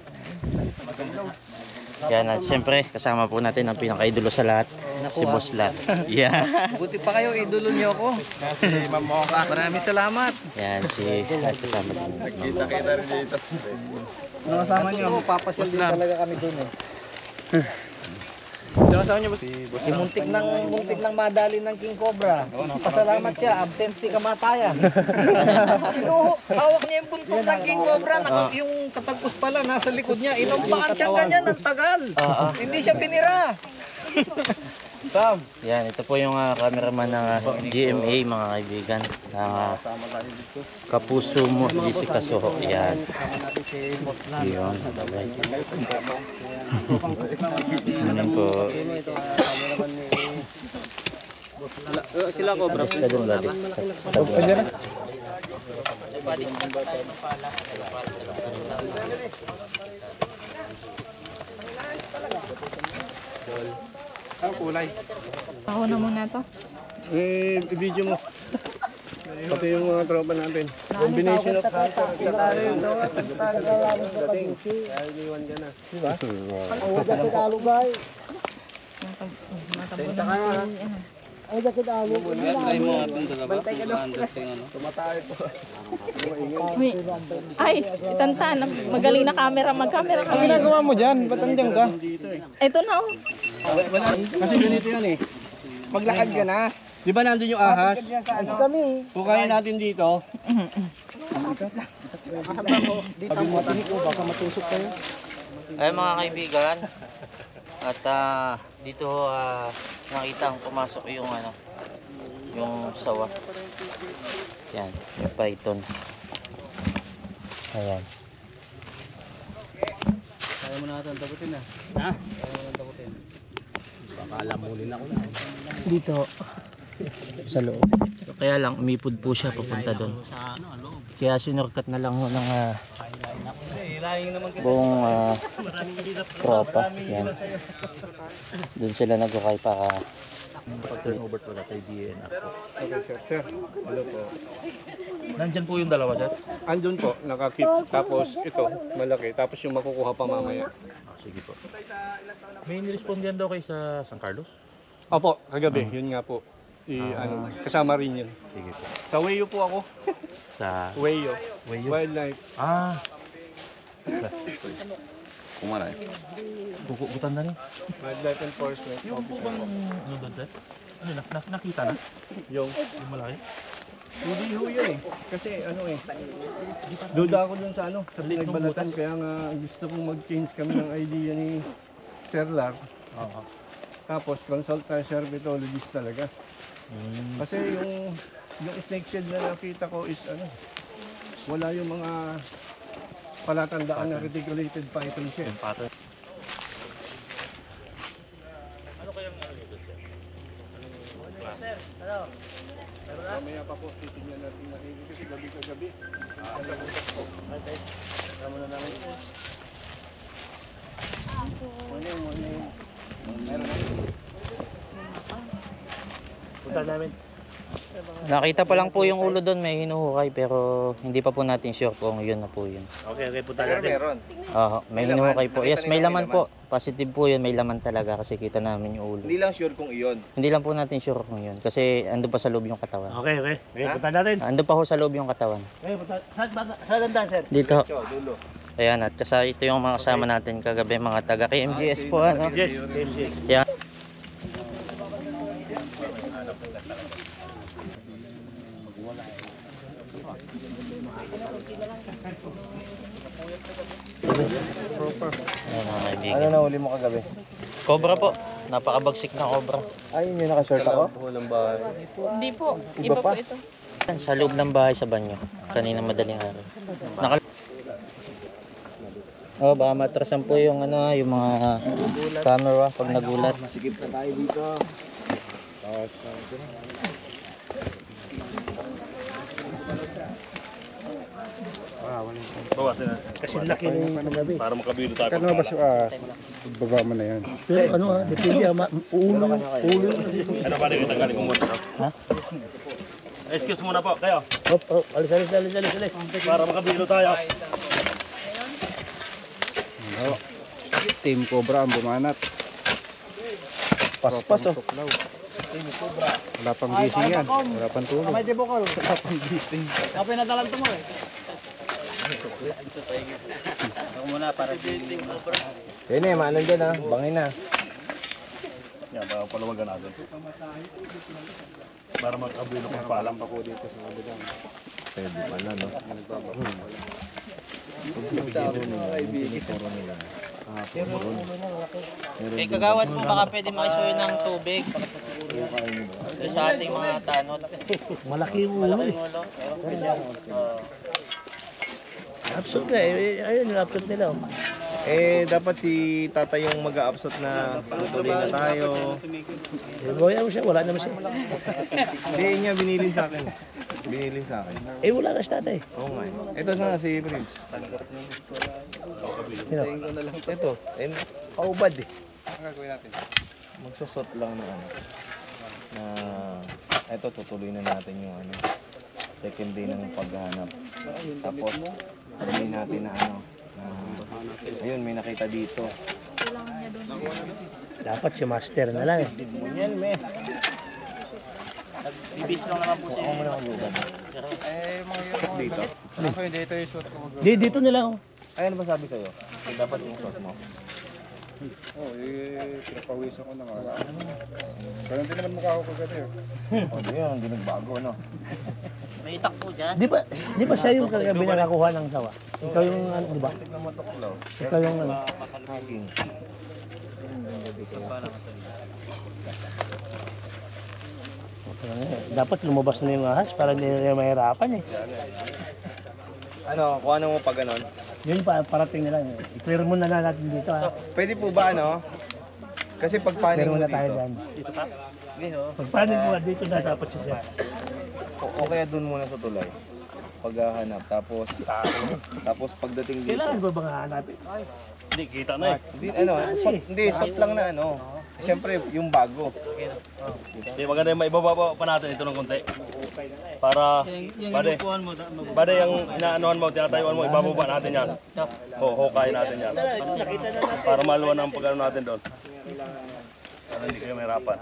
[SPEAKER 2] Yan, at siyempre kasama po natin ang pinaka-idolo sa lahat, si Boss Lat. Yeah.
[SPEAKER 11] Buti pa kayo, idolo niyo ako.
[SPEAKER 10] Si Ma'am Mocha.
[SPEAKER 11] Maraming salamat.
[SPEAKER 2] Yan, si at kasama din.
[SPEAKER 10] Kita-kita rin dito.
[SPEAKER 11] Nakasama niyo. Papasyal din talaga kami doon eh.
[SPEAKER 10] Kasama niyo ba si Boss?
[SPEAKER 11] Si muntik nang muntik nang madali ng King Cobra. Pasalamat siya, absent si kamatayan. Pero hawak niya yung buntot ng King Cobra, naku, yung katagpos pala nasa likod niya. Inumpaan siya ganyan ng tagal. Hindi siya binira.
[SPEAKER 2] Sam. Yan, ito po yung uh, cameraman ng uh, G M A mga kaibigan. Uh, Kapuso mo, Jessica Soho. Yan. Yun. Yan po.
[SPEAKER 10] Sila ko, bro.
[SPEAKER 2] Sila dun bali.
[SPEAKER 6] Ano kulay?
[SPEAKER 12] Ako na muna to.
[SPEAKER 1] Eh, i-video mo. Pati yung mga tropa natin. Combination of hunter.
[SPEAKER 3] Talo yung tawag. Talo ka lang sa kabusi.
[SPEAKER 1] Kaya iniwan ka na.
[SPEAKER 3] Diba? Ang wadak sa kalugay.
[SPEAKER 12] Matabo na si, ano.
[SPEAKER 3] Ang wadak sa kalugay.
[SPEAKER 2] Try mo natin dalawa.
[SPEAKER 3] Bantay ka daw.
[SPEAKER 1] Tumatay po.
[SPEAKER 12] Uy. Ay, itantan. Magaling na camera. Mag-camera ka.
[SPEAKER 6] Ang ginagawa mo dyan? Ba't nandiyan ka?
[SPEAKER 12] Ito na oh.
[SPEAKER 1] Kasi ganito yan eh.
[SPEAKER 3] Maglakad ka na.
[SPEAKER 1] Di ba nandun yung ahas?
[SPEAKER 3] Ano kami?
[SPEAKER 1] Pukayin natin dito.
[SPEAKER 3] Dito mo tinik ko baka matusok kayo.
[SPEAKER 2] Ay mga kaibigan, at ah, dito uh, nakita ang pumasok yung ano, yung sawa. Yan, yung python. Ayan.
[SPEAKER 1] Kaya mo natin tagutin na. Ha? Kaya mo natin tagutin. Baka alamulin ako na.
[SPEAKER 2] Dito sa loob. Kaya lang umipod po siya papunta doon. Kaya sinurkat na lang ho ng uh, buong uh, tropa. Yan. Doon sila nagkakay para
[SPEAKER 5] Pag-turn over to kay D N ako.
[SPEAKER 1] Okay, sir. Sir, hello po.
[SPEAKER 5] Nandyan po yung dalawa, sir?
[SPEAKER 1] Andun po, nakakip. Tapos ito, malaki. Tapos yung makukuha pa mamaya.
[SPEAKER 5] Ah, sige po. May nirespondihan daw kay sa San Carlos?
[SPEAKER 1] Opo, kagabi. Yun nga po. I, ano, kasama rin yun.
[SPEAKER 5] Sige po.
[SPEAKER 1] Sa Wayo po ako.
[SPEAKER 5] Sa
[SPEAKER 1] Wayo.
[SPEAKER 5] Wayo?
[SPEAKER 1] Wildlife.
[SPEAKER 5] Ah,
[SPEAKER 10] Kumaray.
[SPEAKER 5] bukutan na rin.
[SPEAKER 1] Wildlife Enforcement
[SPEAKER 5] Yung po bang,
[SPEAKER 1] Officer.
[SPEAKER 5] ano doon, sir? Ano, na, na, nakita na?
[SPEAKER 1] Yung,
[SPEAKER 5] Yung malaki?
[SPEAKER 1] hindi ho yun eh. Kasi ano eh. Duda ako dun sa ano, sa pinagbalatan. Kaya nga gusto kong mag-change kami ng idea ni Sir Lar.
[SPEAKER 5] Oo.
[SPEAKER 1] Tapos consult tayo sa herpetologist talaga.
[SPEAKER 5] Mm.
[SPEAKER 1] Kasi yung yung snake shed na nakita ko is ano, wala yung mga palatandaan na reticulated python shed.
[SPEAKER 5] Pattern.
[SPEAKER 1] Mamaya pa po titingnan natin na kasi gabi ka gabi. Ah, Tama na namin. Morning, morning. Meron na.
[SPEAKER 5] Punta namin.
[SPEAKER 2] nakita pa lang po yung ulo doon, may hinuhukay pero hindi pa po natin sure kung yun na po yun.
[SPEAKER 5] Okay, okay, punta natin.
[SPEAKER 10] Meron.
[SPEAKER 2] Oo, may hinuhukay po. Yes, may laman po. Positive po yun, may laman talaga kasi kita namin yung ulo.
[SPEAKER 10] Hindi lang sure kung iyon.
[SPEAKER 2] Hindi lang po natin sure kung yun kasi ando pa sa loob yung katawan.
[SPEAKER 5] Okay, okay. Okay, punta natin.
[SPEAKER 2] Ando pa ho sa loob yung katawan.
[SPEAKER 5] Okay, punta. Saan ba? Saan ganda, sir?
[SPEAKER 2] Dito.
[SPEAKER 10] Dulo.
[SPEAKER 2] Ayan, at kasama ito yung mga kasama natin kagabi, mga taga K M G S po, ano?
[SPEAKER 5] Yes, yes, yes.
[SPEAKER 2] Yan. Ayan, mga kaibigan.
[SPEAKER 10] Ano na uli mo kagabi?
[SPEAKER 2] Cobra po. Napakabagsik na cobra.
[SPEAKER 10] Ay, yun yung naka-short ako? Walang bahay.
[SPEAKER 12] Hindi po. Iba po ito.
[SPEAKER 2] Yan, sa loob ng bahay sa banyo. Kanina madaling araw. Nakal Oh, baka matrasan po yung ano, yung mga camera pag nagulat.
[SPEAKER 3] Masigip na tayo dito.
[SPEAKER 5] Bawasan na. Kasi laki ng kagabi. Para makabilo tayo.
[SPEAKER 6] Kano ba siya? Ah, baba mo na yan.
[SPEAKER 5] Pero ano ah, depende ah, ma- ulo, ulo. Ano ba rin yung tanggalin kong motor? Ha? Excuse muna po, kayo. Hop, hop, alis, alis, alis, alis, alis. Para makabilo tayo.
[SPEAKER 6] Ano? Team Cobra ang bumanat. Paspas oh. Wala pang gising yan. Wala pang tulog.
[SPEAKER 3] May debokal.
[SPEAKER 6] Wala pang gising.
[SPEAKER 3] Kapay na talang mo eh.
[SPEAKER 2] Ako muna para biting mo.
[SPEAKER 10] Yan eh, maanon dyan ha. Bangin na.
[SPEAKER 5] Yan, para palawagan natin. Para makabilo kong palang.
[SPEAKER 6] Ako dito sa kabilang.
[SPEAKER 10] Pwede pala, no?
[SPEAKER 2] Eh, kagawad po baka pwede makisuyo ng tubig. Doon sa ating mga tanod.
[SPEAKER 5] Malaki yung ulo
[SPEAKER 2] Malaki
[SPEAKER 5] eh.
[SPEAKER 2] yung ulo. Pero pwede. Oo.
[SPEAKER 5] Absent ka eh. Ayun, yung absent nila. oh.
[SPEAKER 10] Eh, dapat si tata yung mag-a-upsot na tuloy na tayo.
[SPEAKER 5] Eh, boya mo siya, wala naman siya.
[SPEAKER 10] Hindi niya binilin sa akin. Binilin sa akin.
[SPEAKER 5] Eh, wala na siya tatay.
[SPEAKER 10] Oo nga. eh. Ito na si Prince.
[SPEAKER 5] Sino?
[SPEAKER 10] Ito. Eh, paubad eh.
[SPEAKER 6] Ang gagawin natin?
[SPEAKER 13] magsusot lang na ano. Na eto tutuloy na natin yung ano. Second day ng paghahanap. Tapos sabihin natin na ano. Na, ayun, may nakita dito.
[SPEAKER 14] Dapat si master na lang eh.
[SPEAKER 13] Yan, me.
[SPEAKER 2] Ibis lang naman po siya.
[SPEAKER 13] Eh, mga yung dito. Ako hindi ito yung suot ko.
[SPEAKER 14] Di, dito nila oh.
[SPEAKER 13] Ay, ano ba sabi sa'yo? Dapat yung suot mo.
[SPEAKER 6] Oo, oh, eh, pinapawisan ko na nga. Ganun din naman mukha ko kagad eh.
[SPEAKER 13] O, di yun, hindi nagbago, no?
[SPEAKER 2] May itak po dyan.
[SPEAKER 14] Di ba, di ba siya yung kagabi na nakuha ng sawa? Ikaw yung ano, di ba? Ikaw yung ano.
[SPEAKER 13] Haging.
[SPEAKER 14] Dapat lumabas na yung ahas para hindi na mahirapan eh.
[SPEAKER 13] Ano, kung ano mo pa ganon?
[SPEAKER 14] Yun pa, parating nila. I-clear muna na natin dito ha.
[SPEAKER 13] Pwede po ba ano? Kasi pag paning mo
[SPEAKER 14] Clear muna
[SPEAKER 13] dito.
[SPEAKER 14] tayo dyan.
[SPEAKER 2] Dito pa?
[SPEAKER 14] Pag panig mo dito na dapat siya.
[SPEAKER 13] O, o kaya dun muna sa tulay. Paghahanap. Tapos, tapos pagdating dito.
[SPEAKER 14] Kailangan ba bang hahanapin?
[SPEAKER 5] Hindi, kita na eh.
[SPEAKER 13] Hindi, ano, shot, hindi, shot lang na ano. Siyempre, yung bago.
[SPEAKER 5] Hindi, maganda yung maibababa pa natin ito ng konti. Para, bade, bade yung inaanohan mo, tinatayuan mo, ibababa natin yan. Oo, hukay natin yan. Para maluwan ang pagano natin doon. Para hindi kayo mahirapan.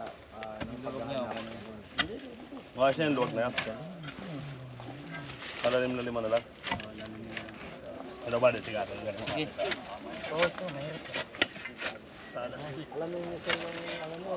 [SPEAKER 5] Makasya yung luwag na yan. Palalim na lima na lang. Ano ba, sige atin. Sige. Oo, ito, mayroon. Alam mo yung ito yung alam mo.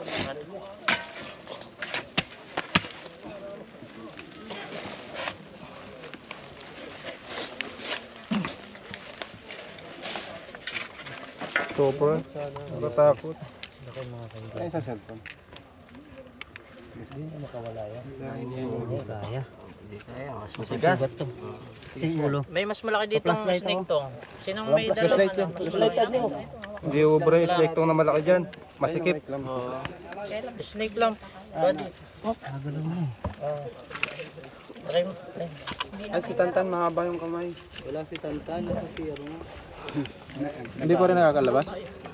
[SPEAKER 6] Super. Natatakot. Ay, sa cellphone.
[SPEAKER 14] Hindi na makawala yan. Hindi kaya.
[SPEAKER 2] Hindi kaya, mas matigas. May mas malaki dito ang snake tong. Sinong may dalang ano?
[SPEAKER 6] Hindi ubra yung snake tong na malaki dyan. Masikip.
[SPEAKER 2] Snake lamp. Buddy.
[SPEAKER 14] Oh, gano'n na eh.
[SPEAKER 2] Try mo.
[SPEAKER 6] Ay, si Tantan, mahaba yung kamay.
[SPEAKER 11] Wala si Tantan, nasa si Arno.
[SPEAKER 6] Hindi pa rin nakakalabas?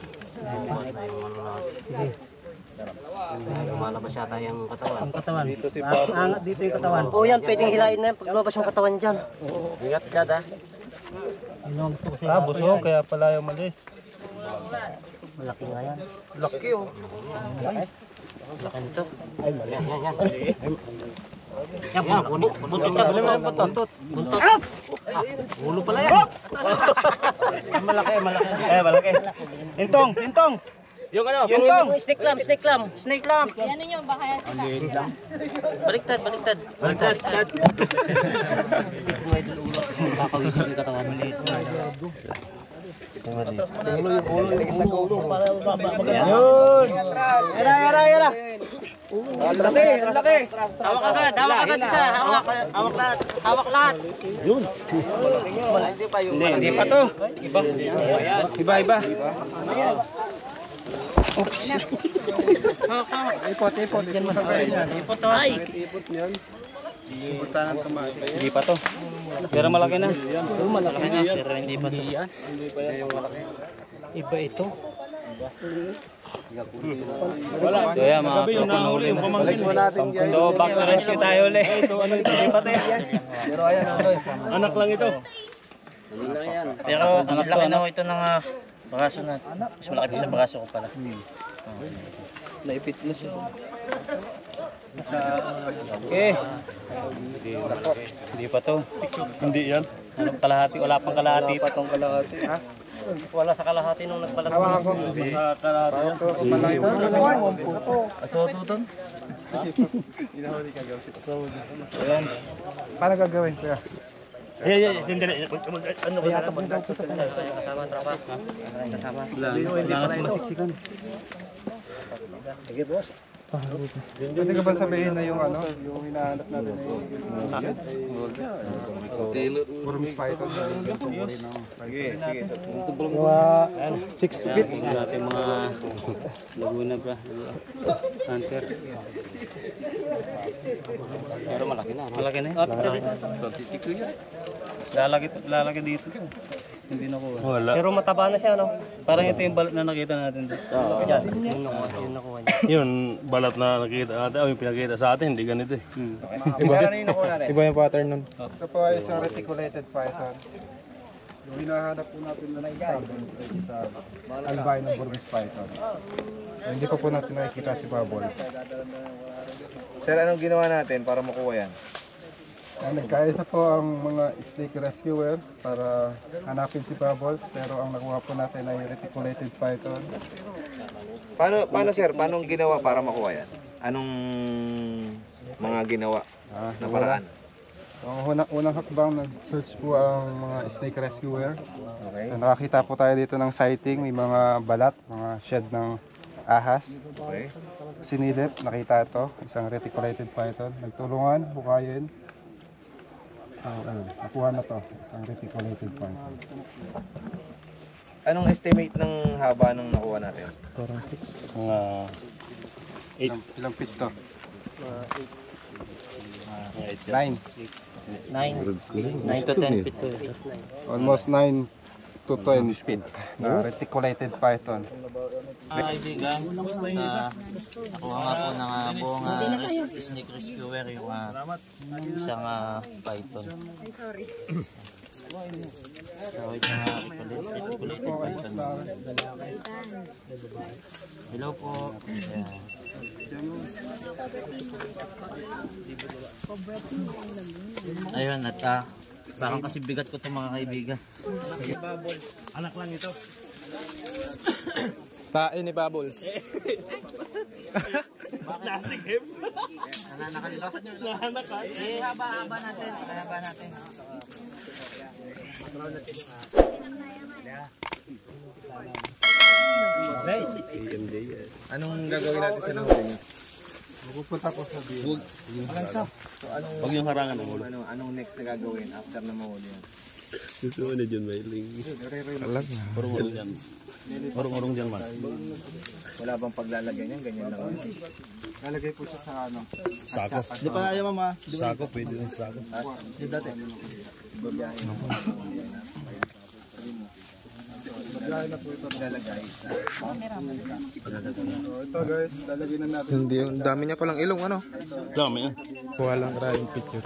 [SPEAKER 14] Sige.
[SPEAKER 2] Lumalabas yata yung katawan.
[SPEAKER 14] Ang katawan.
[SPEAKER 13] Dito si
[SPEAKER 14] Ah,
[SPEAKER 13] Pablo.
[SPEAKER 14] angat dito yung katawan.
[SPEAKER 2] Oh, yan, pwedeng hilain na yan pag lumabas yung katawan dyan.
[SPEAKER 13] Ingat ka da.
[SPEAKER 14] Yun ang gusto ko sa'yo.
[SPEAKER 6] Ah, busog, kaya pala yung malis.
[SPEAKER 14] Malaki nga yan.
[SPEAKER 13] Laki oh.
[SPEAKER 2] Ay, laki nito.
[SPEAKER 14] Ay, mali. Yan, yan, yan.
[SPEAKER 2] Yan, buntot. Buntot ka, buntot. Buntot. Buntot.
[SPEAKER 14] Ulo pala yan. Malaki, malaki. Eh, malaki. Intong, intong.
[SPEAKER 2] Yung ano, yung snake lamp, snake lamp, snake lamp.
[SPEAKER 12] Yan ninyo, baka yan sila.
[SPEAKER 2] Baliktad, baliktad. Baliktad. Kakawitin yung katawan.
[SPEAKER 13] Ulo yung ulo, likit na ulo.
[SPEAKER 14] Yun. Yara, yara, yara.
[SPEAKER 13] Ang laki, ang laki.
[SPEAKER 2] Hawak agad, hawak agad isa. Hawak, hawak lahat. Hawak lahat.
[SPEAKER 14] Yun. Hindi, hindi pa to. Iba. Iba, iba.
[SPEAKER 2] Hawak, hawak.
[SPEAKER 6] Ipot, ipot. Ipot sa kayo yan.
[SPEAKER 2] Ipot to. Ay.
[SPEAKER 6] Ipot yan. Ipot sana tumaas.
[SPEAKER 14] Hindi pa to. Pero malaki na. Oo, malaki
[SPEAKER 2] Malaki na, pero hindi pa to.
[SPEAKER 14] Iba ito.
[SPEAKER 5] Wala.
[SPEAKER 14] Kaya mga
[SPEAKER 5] Yung nahuli, yung pamangkin.
[SPEAKER 14] So, back to rescue tayo ulit.
[SPEAKER 5] Ito, ano ito? Hindi pa tayo.
[SPEAKER 13] Pero ayan, ano
[SPEAKER 5] Anak lang ito.
[SPEAKER 2] Pero mas laki na ho ito ng ah, bakaso na. Mas malaki pa sa bakaso ko pala.
[SPEAKER 11] Naipit na siya.
[SPEAKER 14] Okay. Hindi pa to.
[SPEAKER 5] Hindi yan.
[SPEAKER 14] Anong kalahati? Wala pang kalahati.
[SPEAKER 11] Wala pa tong kalahati. Ha?
[SPEAKER 2] Wala sa kalahati nung nagpalag.
[SPEAKER 6] Hawakan ko.
[SPEAKER 5] Sa kalahati yan.
[SPEAKER 6] Ito, malayo.
[SPEAKER 14] Ayan.
[SPEAKER 6] Paano gagawin? Kuya?
[SPEAKER 5] Ay, ay, ay. Dindali. Ano ba yan?
[SPEAKER 2] Kasama tropa. Kasama.
[SPEAKER 14] Hindi pa masiksikan.
[SPEAKER 5] Sige, boss.
[SPEAKER 6] Pwede ka ba sabihin na yung ano, yung hinahanap natin ay Burmese python?
[SPEAKER 13] Sige, sige.
[SPEAKER 14] Mga six feet. Natin mga Laguna ba? Hunter. Pero malaki na. Malaki na. Lalaki, lalaki dito.
[SPEAKER 15] Hindi nakuha.
[SPEAKER 5] Wala.
[SPEAKER 15] Pero mataba na siya, no? Parang ito yung balat na nakita natin doon.
[SPEAKER 14] Oo.
[SPEAKER 15] Yan.
[SPEAKER 14] Yun nakuha, yun nakuha niya.
[SPEAKER 5] Yun, balat na nakita natin. Oh, yung pinakita sa atin, hindi ganito eh.
[SPEAKER 15] Hmm.
[SPEAKER 6] Iba,
[SPEAKER 10] Ano yung nakuha natin?
[SPEAKER 6] iba yung pattern nun. Ito po ay isang reticulated python. Yung hinahanap po natin na carbon sa albino Burmese python. Hindi pa po natin nakikita si Bubble.
[SPEAKER 10] Sir, anong ginawa natin para makuha yan?
[SPEAKER 6] Uh, nagkaisa po ang mga snake rescuer para hanapin si Bubbles, pero ang nakuha po natin ay reticulated python.
[SPEAKER 10] Paano, paano sir, paano ginawa para makuha yan? Anong mga ginawa
[SPEAKER 6] Ah,
[SPEAKER 10] na paraan?
[SPEAKER 6] Ang unang, unang hakbang, nag-search po ang mga snake rescuer.
[SPEAKER 10] Okay.
[SPEAKER 6] So, nakakita po tayo dito ng sighting, may mga balat, mga shed ng ahas.
[SPEAKER 10] Okay.
[SPEAKER 6] Sinilip, nakita ito, isang reticulated python. Nagtulungan, bukayin. So, ayun, nakuha na to, isang reticulated python.
[SPEAKER 10] Anong estimate ng haba ng nakuha natin?
[SPEAKER 6] Parang six.
[SPEAKER 5] Mga eight.
[SPEAKER 6] Ilang, ilang feet to?
[SPEAKER 2] Nine. Nine. Nine to ten feet to.
[SPEAKER 6] Almost nine to ten feet na reticulated python.
[SPEAKER 2] Mga kaibigan, uh, nakuha nga po ng uh, buong uh, snake rescuer yung uh, isang uh, python.
[SPEAKER 8] Ay, sorry.
[SPEAKER 2] So, ito nga reticulated python. Hello po. Ayan. Ayun, at uh, parang kasi bigat ko itong mga kaibigan.
[SPEAKER 15] Anak lang ito.
[SPEAKER 6] Tain ni Bubbles.
[SPEAKER 15] Nasikip.
[SPEAKER 2] Nananakalilo?
[SPEAKER 15] Nananakal.
[SPEAKER 2] Eh, haba-haba natin. Haba natin.
[SPEAKER 10] Anong gagawin natin sa nahuli niyo?
[SPEAKER 6] Pupunta po sa biyo.
[SPEAKER 10] Huwag. So, anong,
[SPEAKER 5] Huwag yung harangan ng ulo.
[SPEAKER 10] Ano, anong next na gagawin after na mahuli yan?
[SPEAKER 9] Gusto mo na dyan, Mailing.
[SPEAKER 6] Alam na.
[SPEAKER 5] Urong-urong dyan. Urong-urong dyan, man.
[SPEAKER 10] Wala bang paglalagay niyan? Ganyan lang.
[SPEAKER 6] Lalagay po siya sa ano.
[SPEAKER 5] Sako.
[SPEAKER 10] Di pa tayo, mama.
[SPEAKER 5] Sako, pwede din sako.
[SPEAKER 10] Di dati. Babiyahin.
[SPEAKER 6] Lagay na po ito.
[SPEAKER 10] Lalagay.
[SPEAKER 6] Ito guys, lalagay na natin.
[SPEAKER 13] Hindi, ang dami niya palang ilong, ano?
[SPEAKER 5] Dami eh.
[SPEAKER 13] Kuha lang maraming picture.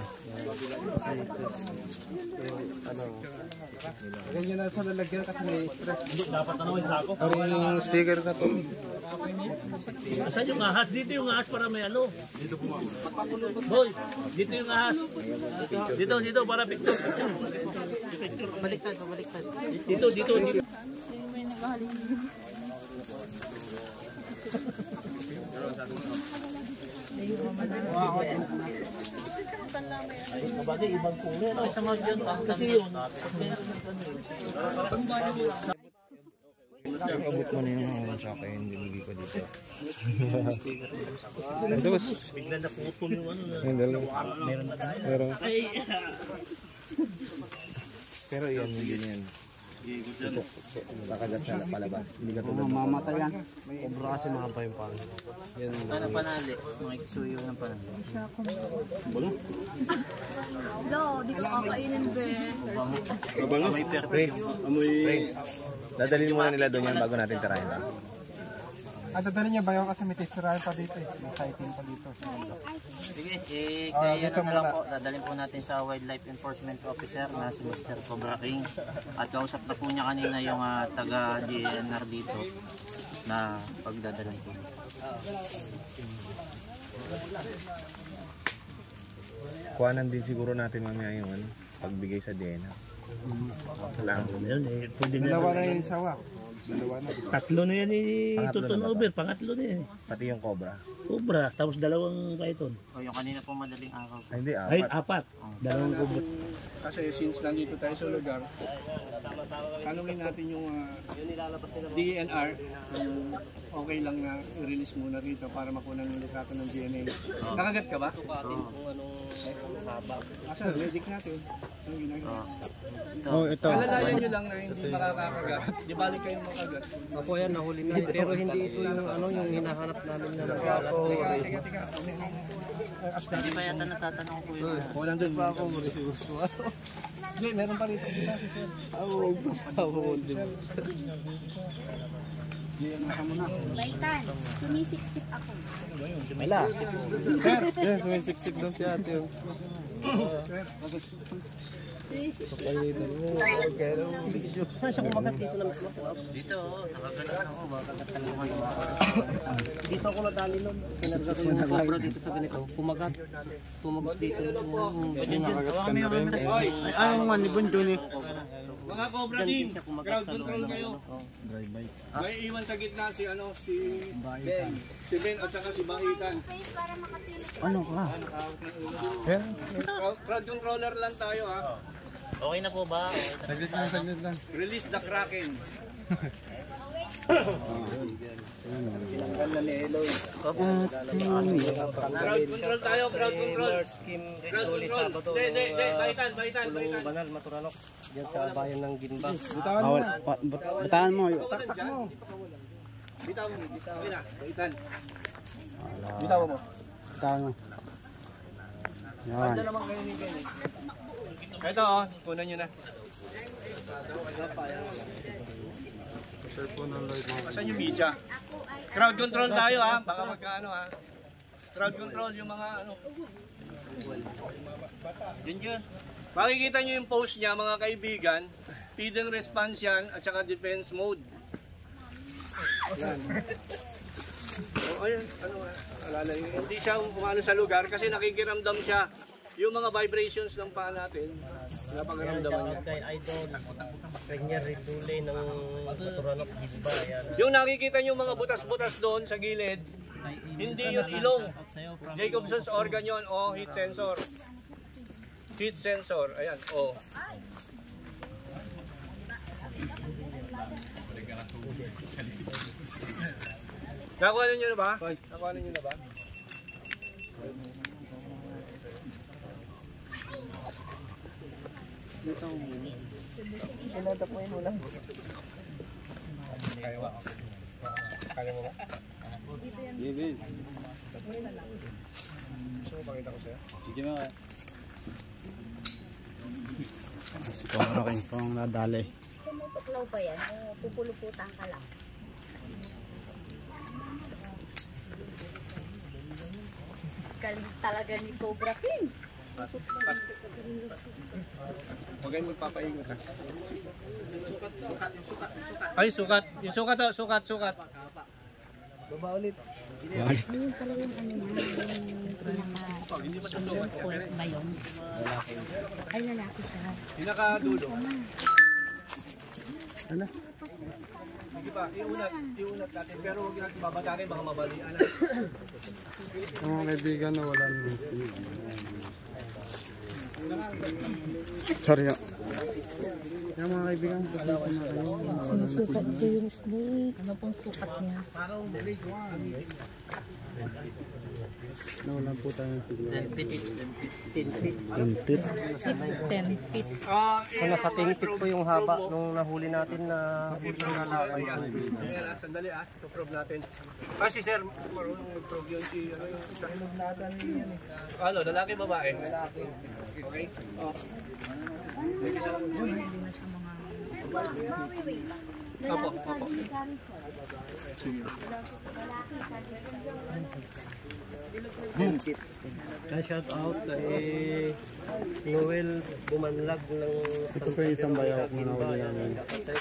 [SPEAKER 6] Ano? Ganyan na sa lalagyan kasi may stress.
[SPEAKER 15] Dapat ano yung sako.
[SPEAKER 13] Ano yung sticker na to?
[SPEAKER 15] Saan yung ahas? Dito yung ahas para may ano. Dito po. Boy, dito yung ahas. Dito, dito para picture.
[SPEAKER 2] Baliktad, baliktad.
[SPEAKER 15] Dito, dito, dito.
[SPEAKER 12] May naghahalin.
[SPEAKER 15] Ay, kabagay, ibang kulay. Ay, sa mga dyan, kasi yun.
[SPEAKER 13] Abot mo na yung mga sa akin, binigay ko dito.
[SPEAKER 15] Ito, boss. Bigla na putol yung ano na. Meron na tayo.
[SPEAKER 13] Meron.
[SPEAKER 15] Ay,
[SPEAKER 13] Pero yan, hindi yan. Nakagat siya palabas. Hindi ka tulad.
[SPEAKER 3] Mamatay yan. Obra kasi mahaba yung pang.
[SPEAKER 13] Yan.
[SPEAKER 2] Ano panali? Mga ikisuyo ng panali.
[SPEAKER 12] Do, di ko kakainin, be.
[SPEAKER 2] Amoy perfect.
[SPEAKER 10] Prince, dadalhin muna nila doon yan bago natin tirahin.
[SPEAKER 6] Ah, dadalhin niya ba yun kasi may testirahan pa dito eh. May sighting pa dito.
[SPEAKER 2] Sige, eh,
[SPEAKER 6] Ah,
[SPEAKER 2] kaya
[SPEAKER 6] dito
[SPEAKER 2] na lang
[SPEAKER 6] muna.
[SPEAKER 2] po, dadalhin po natin sa Wildlife Enforcement Officer na si Mister Cobra King. At kausap na po niya kanina yung uh, taga-D N R dito na pagdadalhin po.
[SPEAKER 10] Kuhanan din siguro natin mamaya yung ano, pagbigay sa D N A. Kailangan.
[SPEAKER 15] Meron eh. Pwede na.
[SPEAKER 6] Dalawa na yung sawa. Dalawa na.
[SPEAKER 15] Tatlo na yan eh.
[SPEAKER 10] Pangatlo
[SPEAKER 15] Tuton
[SPEAKER 10] na ba?
[SPEAKER 15] over. Pangatlo na yan.
[SPEAKER 10] Pati yung cobra.
[SPEAKER 15] Cobra. Tapos dalawang python.
[SPEAKER 2] O yung kanina po madaling araw.
[SPEAKER 10] Ay, hindi,
[SPEAKER 15] Ay,
[SPEAKER 10] apat.
[SPEAKER 15] apat. Dalawang cobra.
[SPEAKER 6] Kasi since nandito tayo sa lugar, tanungin natin yung uh, D N R kung okay lang na i-release muna rito para makunan yung litrato ng D N A. Nakagat ka ba? Asa, medic natin. Anong ginagawa?
[SPEAKER 13] Oh, ito.
[SPEAKER 6] Alalayan nyo lang na hindi makakagat. Di balik kayong makagat.
[SPEAKER 14] Ako yan, nahuli na. Pero hindi ito yung ano yung hinahanap namin na nagkalat.
[SPEAKER 6] Tika, tika.
[SPEAKER 2] Hindi pa yata natatanong ko yun.
[SPEAKER 4] Wala doon pa ako Mauricio. Hindi, meron pa rito. Oo, oo.
[SPEAKER 16] Baitan, sumisiksik ako.
[SPEAKER 13] Wala. Yes, may siksik daw si ate.
[SPEAKER 14] Saan siya kumagat dito na mismo?
[SPEAKER 2] Dito, nakagalas ako. Makagat talaga.
[SPEAKER 14] Dito ako nadali nun. Pinarga ko yung cobra dito sa ganito. Kumagat. Tumagos dito.
[SPEAKER 13] Nakagat ka na rin.
[SPEAKER 1] Ay,
[SPEAKER 13] ay, ang manibon doon eh.
[SPEAKER 1] mga Cobra team, crowd control kayo. May iwan sa gitna si ano, si Ben. Si Ben at saka si Baitan.
[SPEAKER 13] Ano ka?
[SPEAKER 1] Crowd, crowd controller lang tayo ha.
[SPEAKER 2] Okay na po ba?
[SPEAKER 13] Saglit lang, saglit lang.
[SPEAKER 1] Release the Kraken.
[SPEAKER 11] Tinanggal na ni Eloy.
[SPEAKER 1] Crowd control tayo, crowd control.
[SPEAKER 14] Crowd
[SPEAKER 1] control. De, de, de, Baitan, Baitan, Baitan.
[SPEAKER 14] Banal, Maturanok. Diyan sa bayan ng Ginba.
[SPEAKER 13] Bitawan mo. Bitawan mo.
[SPEAKER 1] Taktak mo. Bitawan mo. Okay na, Baitan.
[SPEAKER 13] Bitawan mo. Bitawan mo. Yan.
[SPEAKER 1] Ito oh, kunan nyo na. Asan yung media? Crowd control tayo ha, baka magkaano ha. Crowd control yung mga ano. Yun yun. Makikita nyo yung post niya mga kaibigan. Feed and response yan at saka defense mode. Yan. Oh, ayun, ano, alala yun. Hindi siya umano sa lugar kasi nakikiramdam siya. Yung mga vibrations ng paa natin, napakaramdaman niya.
[SPEAKER 14] Kay Idol, Premier Ridule ng Maturanok, Ginba.
[SPEAKER 1] Yung nakikita nyo mga butas-butas doon sa gilid, hindi yun ilong. Jacobson's organ yun, o oh, heat sensor. Heat sensor, ayan, o. Oh. Nakuha nyo na ba? Nakuha nyo na ba?
[SPEAKER 14] Pinadapuin mo lang.
[SPEAKER 1] Kaya mo. Kaya mo ba?
[SPEAKER 13] David.
[SPEAKER 1] Gusto mo pakita ko sa'yo?
[SPEAKER 13] Sige na. Si Kong King Kong nadali.
[SPEAKER 16] Tumutuklaw pa yan, pupuluputan ka lang. Galing talaga ni Cobra King.
[SPEAKER 1] Huwag kayo magpapaingot ha. Sukat, sukat, yung sukat, yung sukat. Ay, sukat. Yung sukat to, sukat, sukat.
[SPEAKER 11] Baba ulit.
[SPEAKER 16] Ayun pala yung ano na, yung pinaka-sumpol ba yun? Ay, lalaki siya.
[SPEAKER 1] Pinaka-dulo.
[SPEAKER 13] Ano?
[SPEAKER 1] Sige pa, iunat, iunat natin. Pero huwag natin babatarin, baka mabalian na.
[SPEAKER 13] Ang mga kaibigan na wala naman. Sorry. Yung mga kaibigan ko na kayo.
[SPEAKER 12] Sinusukat ko yung snake. Ano pong sukat niya?
[SPEAKER 13] Nawalan po tayo ng siguro.
[SPEAKER 14] ten feet. ten feet.
[SPEAKER 13] ten feet.
[SPEAKER 12] ten feet.
[SPEAKER 14] So nasa ten feet po yung haba nung nahuli natin na huli na lalaki.
[SPEAKER 1] Sandali ah, ito probe natin. Ah, si sir, marunong mag-probe yun si ano yung isa. Ano, lalaki babae? Lalaki. Okay? Oh. Hindi na siya mga... Opo, opo. Sige.
[SPEAKER 14] Kaya shout out kay Noel Bumanlag ng
[SPEAKER 13] Ito po yung isang bayaw kung nahuli namin.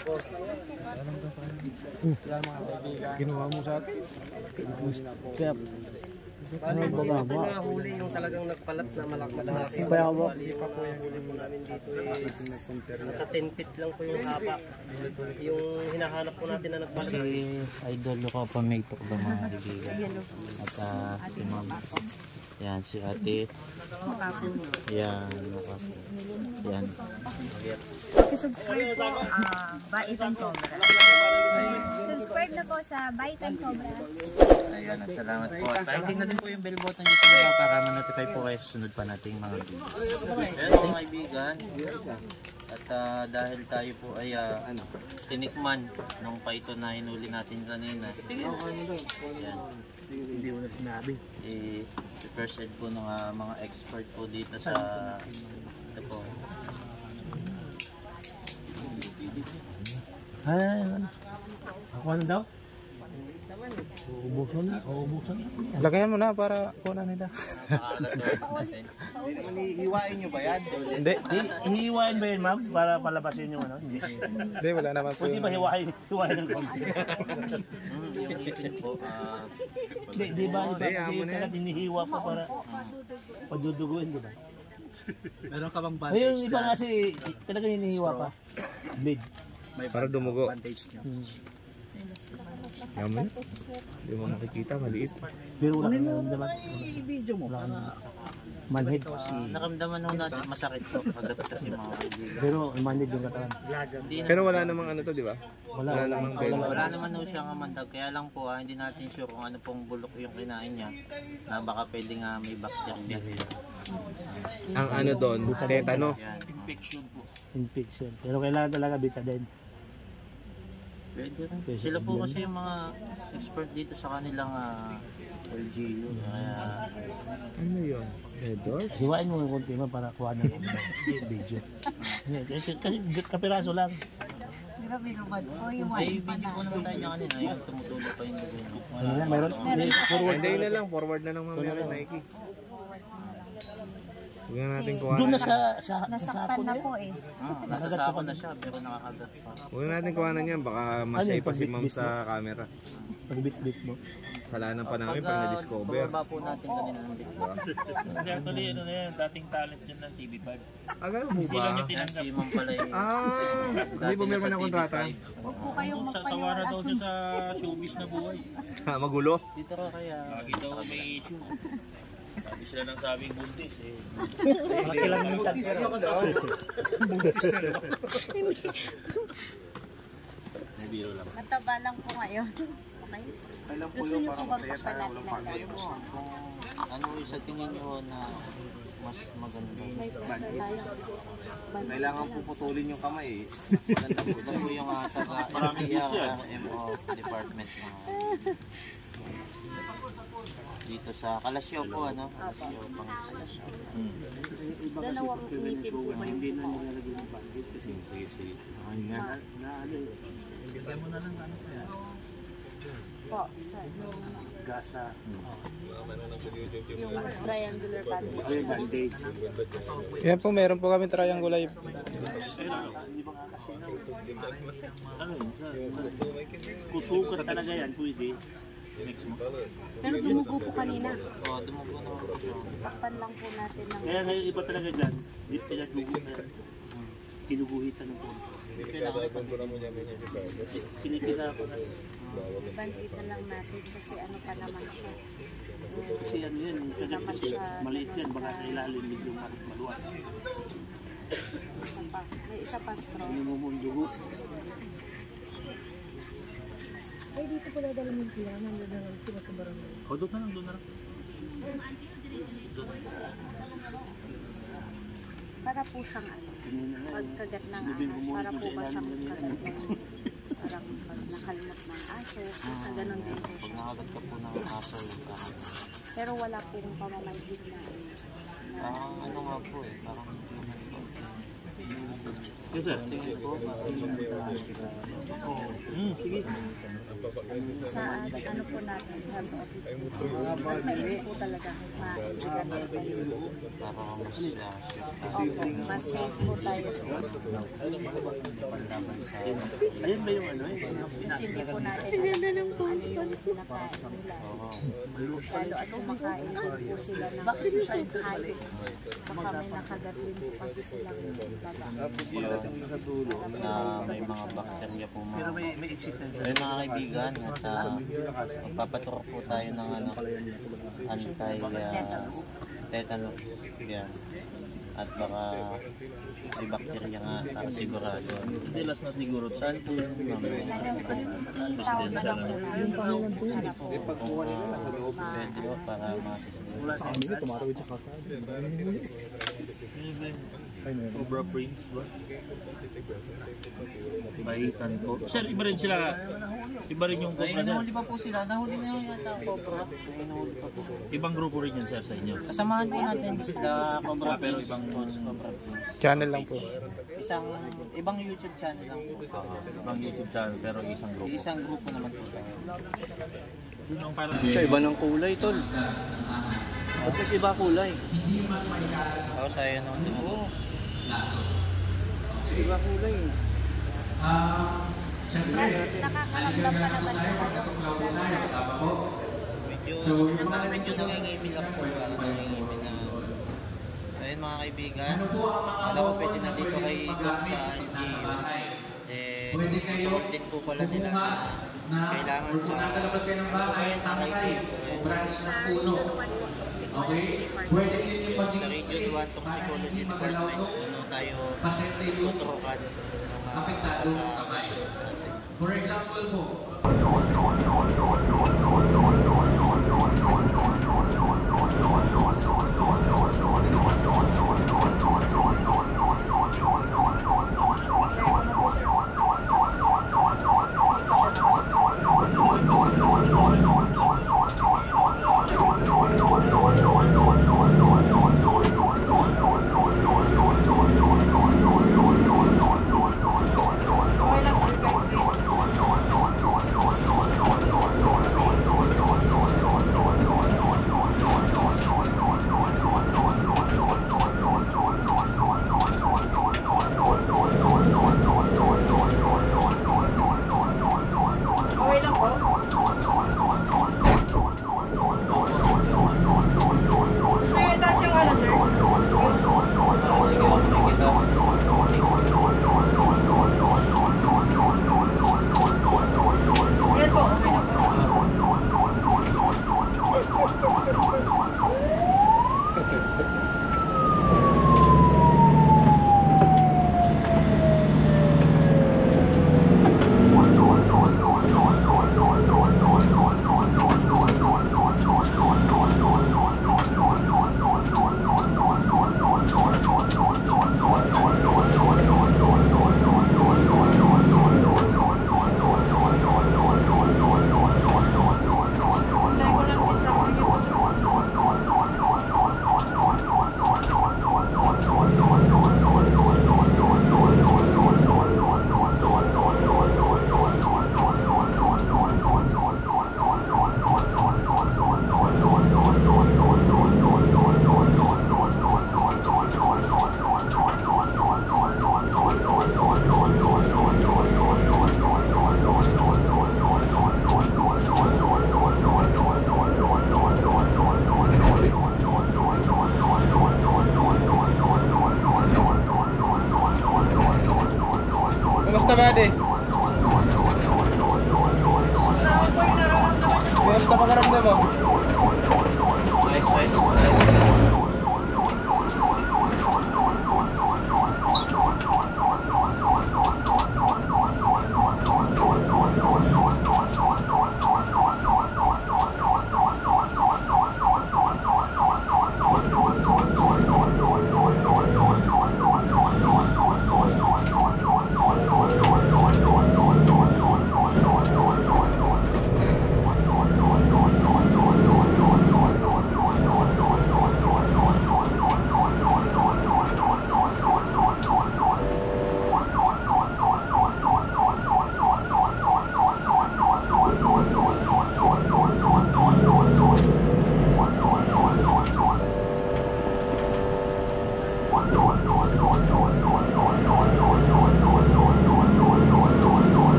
[SPEAKER 13] Ginawa mo sa akin? Kaya
[SPEAKER 14] Bali po natin nahuli yung talagang nagpalat na malaki.
[SPEAKER 13] Bayaw.
[SPEAKER 14] Bali pa po yung huli po namin dito eh. Nasa ten feet lang po yung haba. Yung hinahanap po natin na nagpalat.
[SPEAKER 2] Si Idol ko pa may tok ng mga kaibigan. At uh, si Ma'am. Yan, si Ate. Yan, Makapo. Yan.
[SPEAKER 16] Subscribe po, ah, Baitan Cobra. Subscribe na po sa Baitan Cobra.
[SPEAKER 2] Ayun, at salamat po. At pahitin na din po yung bell button nyo sa baba para ma-notify po kayo sa sunod pa nating mga videos. Ayan po mga kaibigan. At uh, dahil tayo po ay uh, ano, tinikman nung paito na hinuli natin kanina. Ayan.
[SPEAKER 15] Hindi mo na sinabi.
[SPEAKER 2] I-first aid po ng ah, mga expert po dito sa ito po.
[SPEAKER 15] Ay, ako ano daw? Uubusan na, uubusan na.
[SPEAKER 6] Lagayan mo na para kuha nila.
[SPEAKER 10] Iiwain nyo ba yan?
[SPEAKER 6] Hindi.
[SPEAKER 15] Hihiwain ba yun, ma'am? Para palabasin yung ano? Hindi.
[SPEAKER 6] Hindi, wala naman po.
[SPEAKER 15] Pwede ba hiwain? Hiwain ng konti.
[SPEAKER 2] Yung ipin po, ah,
[SPEAKER 15] Di, di ba? Iba kasi yung talagang hinihiwa pa para paduduguin, di ba?
[SPEAKER 4] Meron ka bang
[SPEAKER 15] Ayun, iba nga kasi talagang hinihiwa pa. Blade.
[SPEAKER 13] Para dumugo.
[SPEAKER 15] Hmm.
[SPEAKER 13] Yaman. Hindi mo makikita, maliit.
[SPEAKER 15] Pero wala ka naman.
[SPEAKER 10] Video mo.
[SPEAKER 15] Manhid.
[SPEAKER 2] naramdaman nung natin masakit to pagdating kasi mga kaibigan.
[SPEAKER 15] Pero manhid yung katawan.
[SPEAKER 2] Hindi
[SPEAKER 13] Pero
[SPEAKER 2] naman-
[SPEAKER 13] wala namang ano to, di ba?
[SPEAKER 15] Wala.
[SPEAKER 13] Wala namang
[SPEAKER 2] Wala,
[SPEAKER 13] bell.
[SPEAKER 2] wala naman no siyang amandag, kaya lang po ah, hindi natin sure kung ano pong bulok yung kinain niya na baka pwede nga may bacteria.
[SPEAKER 13] Ang ano doon, tetano.
[SPEAKER 2] Yan.
[SPEAKER 15] Infection po. Infection. Pero kailangan talaga betadine.
[SPEAKER 2] Pwede rin. Sila po kasi yung mga expert dito sa kanilang ah, L G U. Kaya
[SPEAKER 13] Ano yun? Edors?
[SPEAKER 15] Hiwain mo yung konti mo para kuha ng video. Yan, Kasi kasi kapiraso lang.
[SPEAKER 16] Grabe naman po yung
[SPEAKER 2] may video po naman tayo niya kanina, yung tumutulo pa yung dugo.
[SPEAKER 15] Ano yan? Mayroon? May forward.
[SPEAKER 13] Hindi na lang, forward na lang mamaya kay Nike. Huwag na natin kuha.
[SPEAKER 15] Doon na sa sa
[SPEAKER 16] Nasaktan na po eh.
[SPEAKER 2] Ah, nasa sako na siya pero nakakagat pa.
[SPEAKER 13] Huwag na natin kuha na niyan, baka masay pa si ma'am sa camera.
[SPEAKER 15] Pagbit-bit mo.
[SPEAKER 13] Salanan pa namin pag
[SPEAKER 2] ah,
[SPEAKER 13] na-discover.
[SPEAKER 2] Pababa po natin kanina ng bitbit.
[SPEAKER 5] Actually, ano na yan, dating talent yun ng T V five.
[SPEAKER 13] Ah, ganun mo
[SPEAKER 5] Hindi
[SPEAKER 13] ba?
[SPEAKER 5] lang niya
[SPEAKER 2] Yan
[SPEAKER 5] tinanggap.
[SPEAKER 2] si Ma'am pala yung
[SPEAKER 13] Ah, hindi po meron ng kontrata.
[SPEAKER 16] Huwag po kayong
[SPEAKER 5] Sa sawa na daw siya sa showbiz na buhay.
[SPEAKER 13] Ha, magulo.
[SPEAKER 2] dito ka kaya.
[SPEAKER 5] Lagi daw may issue. Sabi sila ng sabing buntis eh.
[SPEAKER 15] Makilang militan.
[SPEAKER 5] Buntis na naman. May biro lang.
[SPEAKER 16] Mataba lang po ngayon. Okay? Gusto niyo po bang kapalat na
[SPEAKER 2] Kung ano yung sa tingin nyo na mas maganda.
[SPEAKER 16] May plaster tayo.
[SPEAKER 13] Kailangan po putulin yung kamay eh.
[SPEAKER 2] Maganda po. Ito po yung uh, taga
[SPEAKER 5] Maraming
[SPEAKER 2] N
[SPEAKER 5] use yan.
[SPEAKER 2] M O department mga dito sa Kalasyaw po ano. Kalasyaw pang Kalasyaw.
[SPEAKER 16] Dalawang ngipin po ba yung
[SPEAKER 15] Hindi na nilalagay ng basket kasi sige. Ay nga. Na ano eh.
[SPEAKER 4] Bigyan mo na lang ano kaya.
[SPEAKER 16] po? Sa
[SPEAKER 15] Gasa.
[SPEAKER 16] yung triangular bandage.
[SPEAKER 15] Ay, bandage.
[SPEAKER 6] Yan po, meron po kami triangular.
[SPEAKER 5] Ano yun? Sa, sa, kung sukat talaga yan, pwede. Mix mo.
[SPEAKER 16] Pero dumugo po kanina.
[SPEAKER 2] Oo, dumugo na po.
[SPEAKER 16] Takpan lang po natin ng...
[SPEAKER 5] Kaya ngayon iba talaga dyan, di pinagugo na. Kinuguhitan ng konti. Sinikila ko na.
[SPEAKER 16] Bandage na lang natin kasi ano pa naman siya.
[SPEAKER 5] Kasi ano yan, kagat kasi maliit yan, baka sa ilalim medyo maluwag.
[SPEAKER 16] Isa pa. May isa pa straw.
[SPEAKER 5] Hindi mo mong dugo.
[SPEAKER 16] Ay, dito pala dala ng pila. Nandun na lang sila sa barangay.
[SPEAKER 5] O, doon na lang, doon na lang.
[SPEAKER 16] Para po siyang ano. Pagkagat ng ahas, para po ba siyang kagat ng parang pag nakalimot ng aso. Sa ganun din po
[SPEAKER 2] Pag
[SPEAKER 16] siya.
[SPEAKER 2] nakagat ka po ng aso, parang,
[SPEAKER 16] Pero wala pong pamamahigit na ano.
[SPEAKER 2] parang ano nga po eh, parang naman po.
[SPEAKER 5] Yes, sir.
[SPEAKER 2] Tingin ko,
[SPEAKER 5] Hmm, sige.
[SPEAKER 16] Sa ano po natin, health office. Mas mainit po talaga. Ma-injugan tayo.
[SPEAKER 2] parang mas uh,
[SPEAKER 16] Opo, mas safe po tayo.
[SPEAKER 5] Ayan ba yung ano eh?
[SPEAKER 16] Kasi hindi po natin alam ano yung pinakain nila. Lalo at kumakain po sila ng hayop. Baka may nakagat din po kasi silang baba.
[SPEAKER 2] na may mga bakterya po mga.
[SPEAKER 5] Pero may, may exit na dyan.
[SPEAKER 2] Ayun mga kaibigan, at uh, magpapaturok po tayo ng ano, anti uh, tetanus. Yan. At baka may bakterya nga para sigurado.
[SPEAKER 15] Hindi, last na siguro.
[SPEAKER 2] Saan po yung mga
[SPEAKER 16] Tawag na lang po namin.
[SPEAKER 2] Kung uh, pwede o para ma-assist nyo.
[SPEAKER 10] Hindi, tumarawid sa kasa.
[SPEAKER 15] Cobra Prince ba? Bahitan ko. Sir, iba rin sila. Iba rin yung
[SPEAKER 2] Ay,
[SPEAKER 15] Cobra sir.
[SPEAKER 2] nahuli pa po sila. Nahuli na yung yata Cobra. Ay, nahuli pa po.
[SPEAKER 15] Ibang grupo rin yan sir sa inyo.
[SPEAKER 2] Kasamahan po natin sila Cobra
[SPEAKER 15] Ah, pero
[SPEAKER 2] Prince,
[SPEAKER 15] ibang
[SPEAKER 2] Cobra Prince.
[SPEAKER 6] Channel lang po.
[SPEAKER 2] Isang, ibang YouTube channel lang po.
[SPEAKER 15] Ibang YouTube channel pero isang grupo.
[SPEAKER 2] Isang grupo naman po tayo.
[SPEAKER 13] Siya, iba ng kulay, tol. Bakit iba kulay?
[SPEAKER 2] Ako sa'yo naman din ako.
[SPEAKER 13] Iba kulay.
[SPEAKER 16] Nakakaramdam pa naman yung
[SPEAKER 2] Medyo, nata, medyo nangingipin lang po. Parang nangingipin na. Ayun mga kaibigan, alam ko pwede na dito kay Doc sa N G U. Eh, tutok din po pala nila na kailangan sa nasa labas kayo ng bahay, tama kayo. Branch ng puno. Okay? Pwede din yung pag sa Region one Toxicology Department, ano tayo tuturukan ng apektado ng kamay. For example po,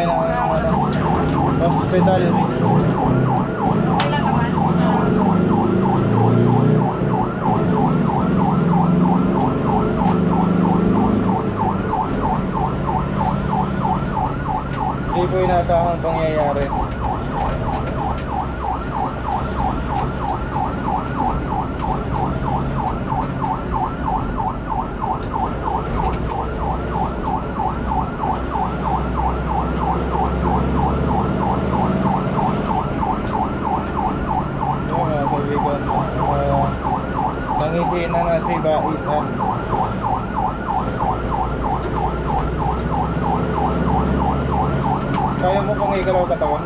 [SPEAKER 6] kami ng ano, hospital.
[SPEAKER 8] Wala naman.
[SPEAKER 6] Hindi po inasahang pangyayari. Nangihina na si Bait ha. Kaya mo pang igalaw katawan?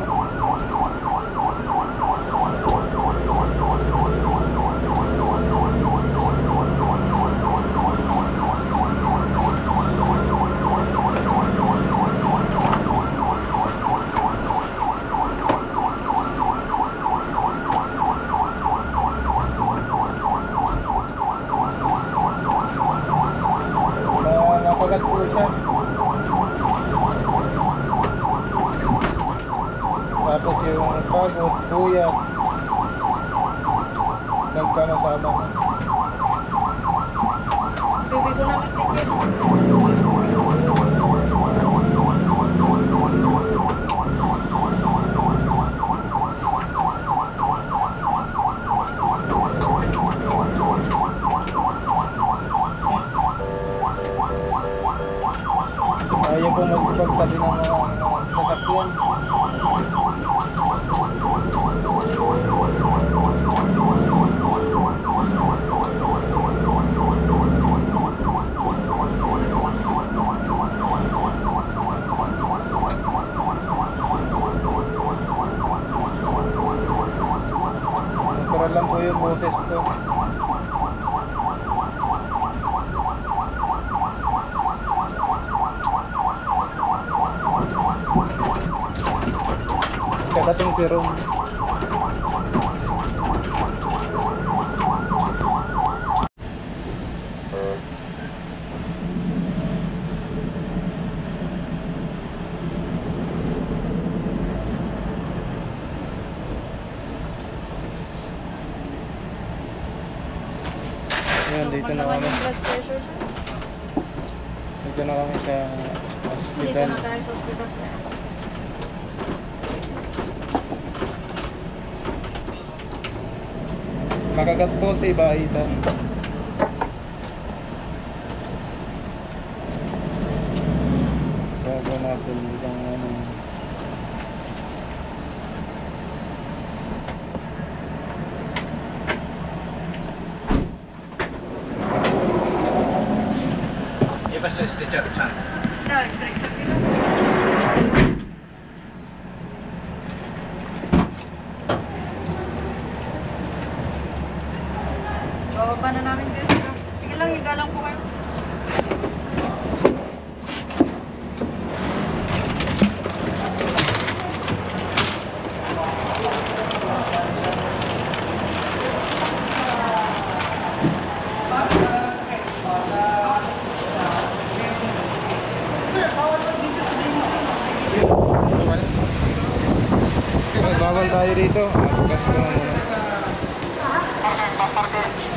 [SPEAKER 6] Nakagat po siya. Tapos yung pagod, tuyat, nagsama-sama.
[SPEAKER 8] Bibi ko na magtikit.
[SPEAKER 6] Ayaw po magpagtabi ng mga sasakyan. Natural lang po yung boses ko. Kadating si Rom. Ayan, dito na kami. Dito na kami sa hospital.
[SPEAKER 8] Dito na tayo sa hospital.
[SPEAKER 6] Nakagat po si Baitan. Bago natin itong ano.
[SPEAKER 10] Give us a stretcher, son.
[SPEAKER 8] No, stretcher. Bababa na namin dito. Sige lang, igalang po kayo.
[SPEAKER 6] Bawal tayo dito. Bukas ko na muna.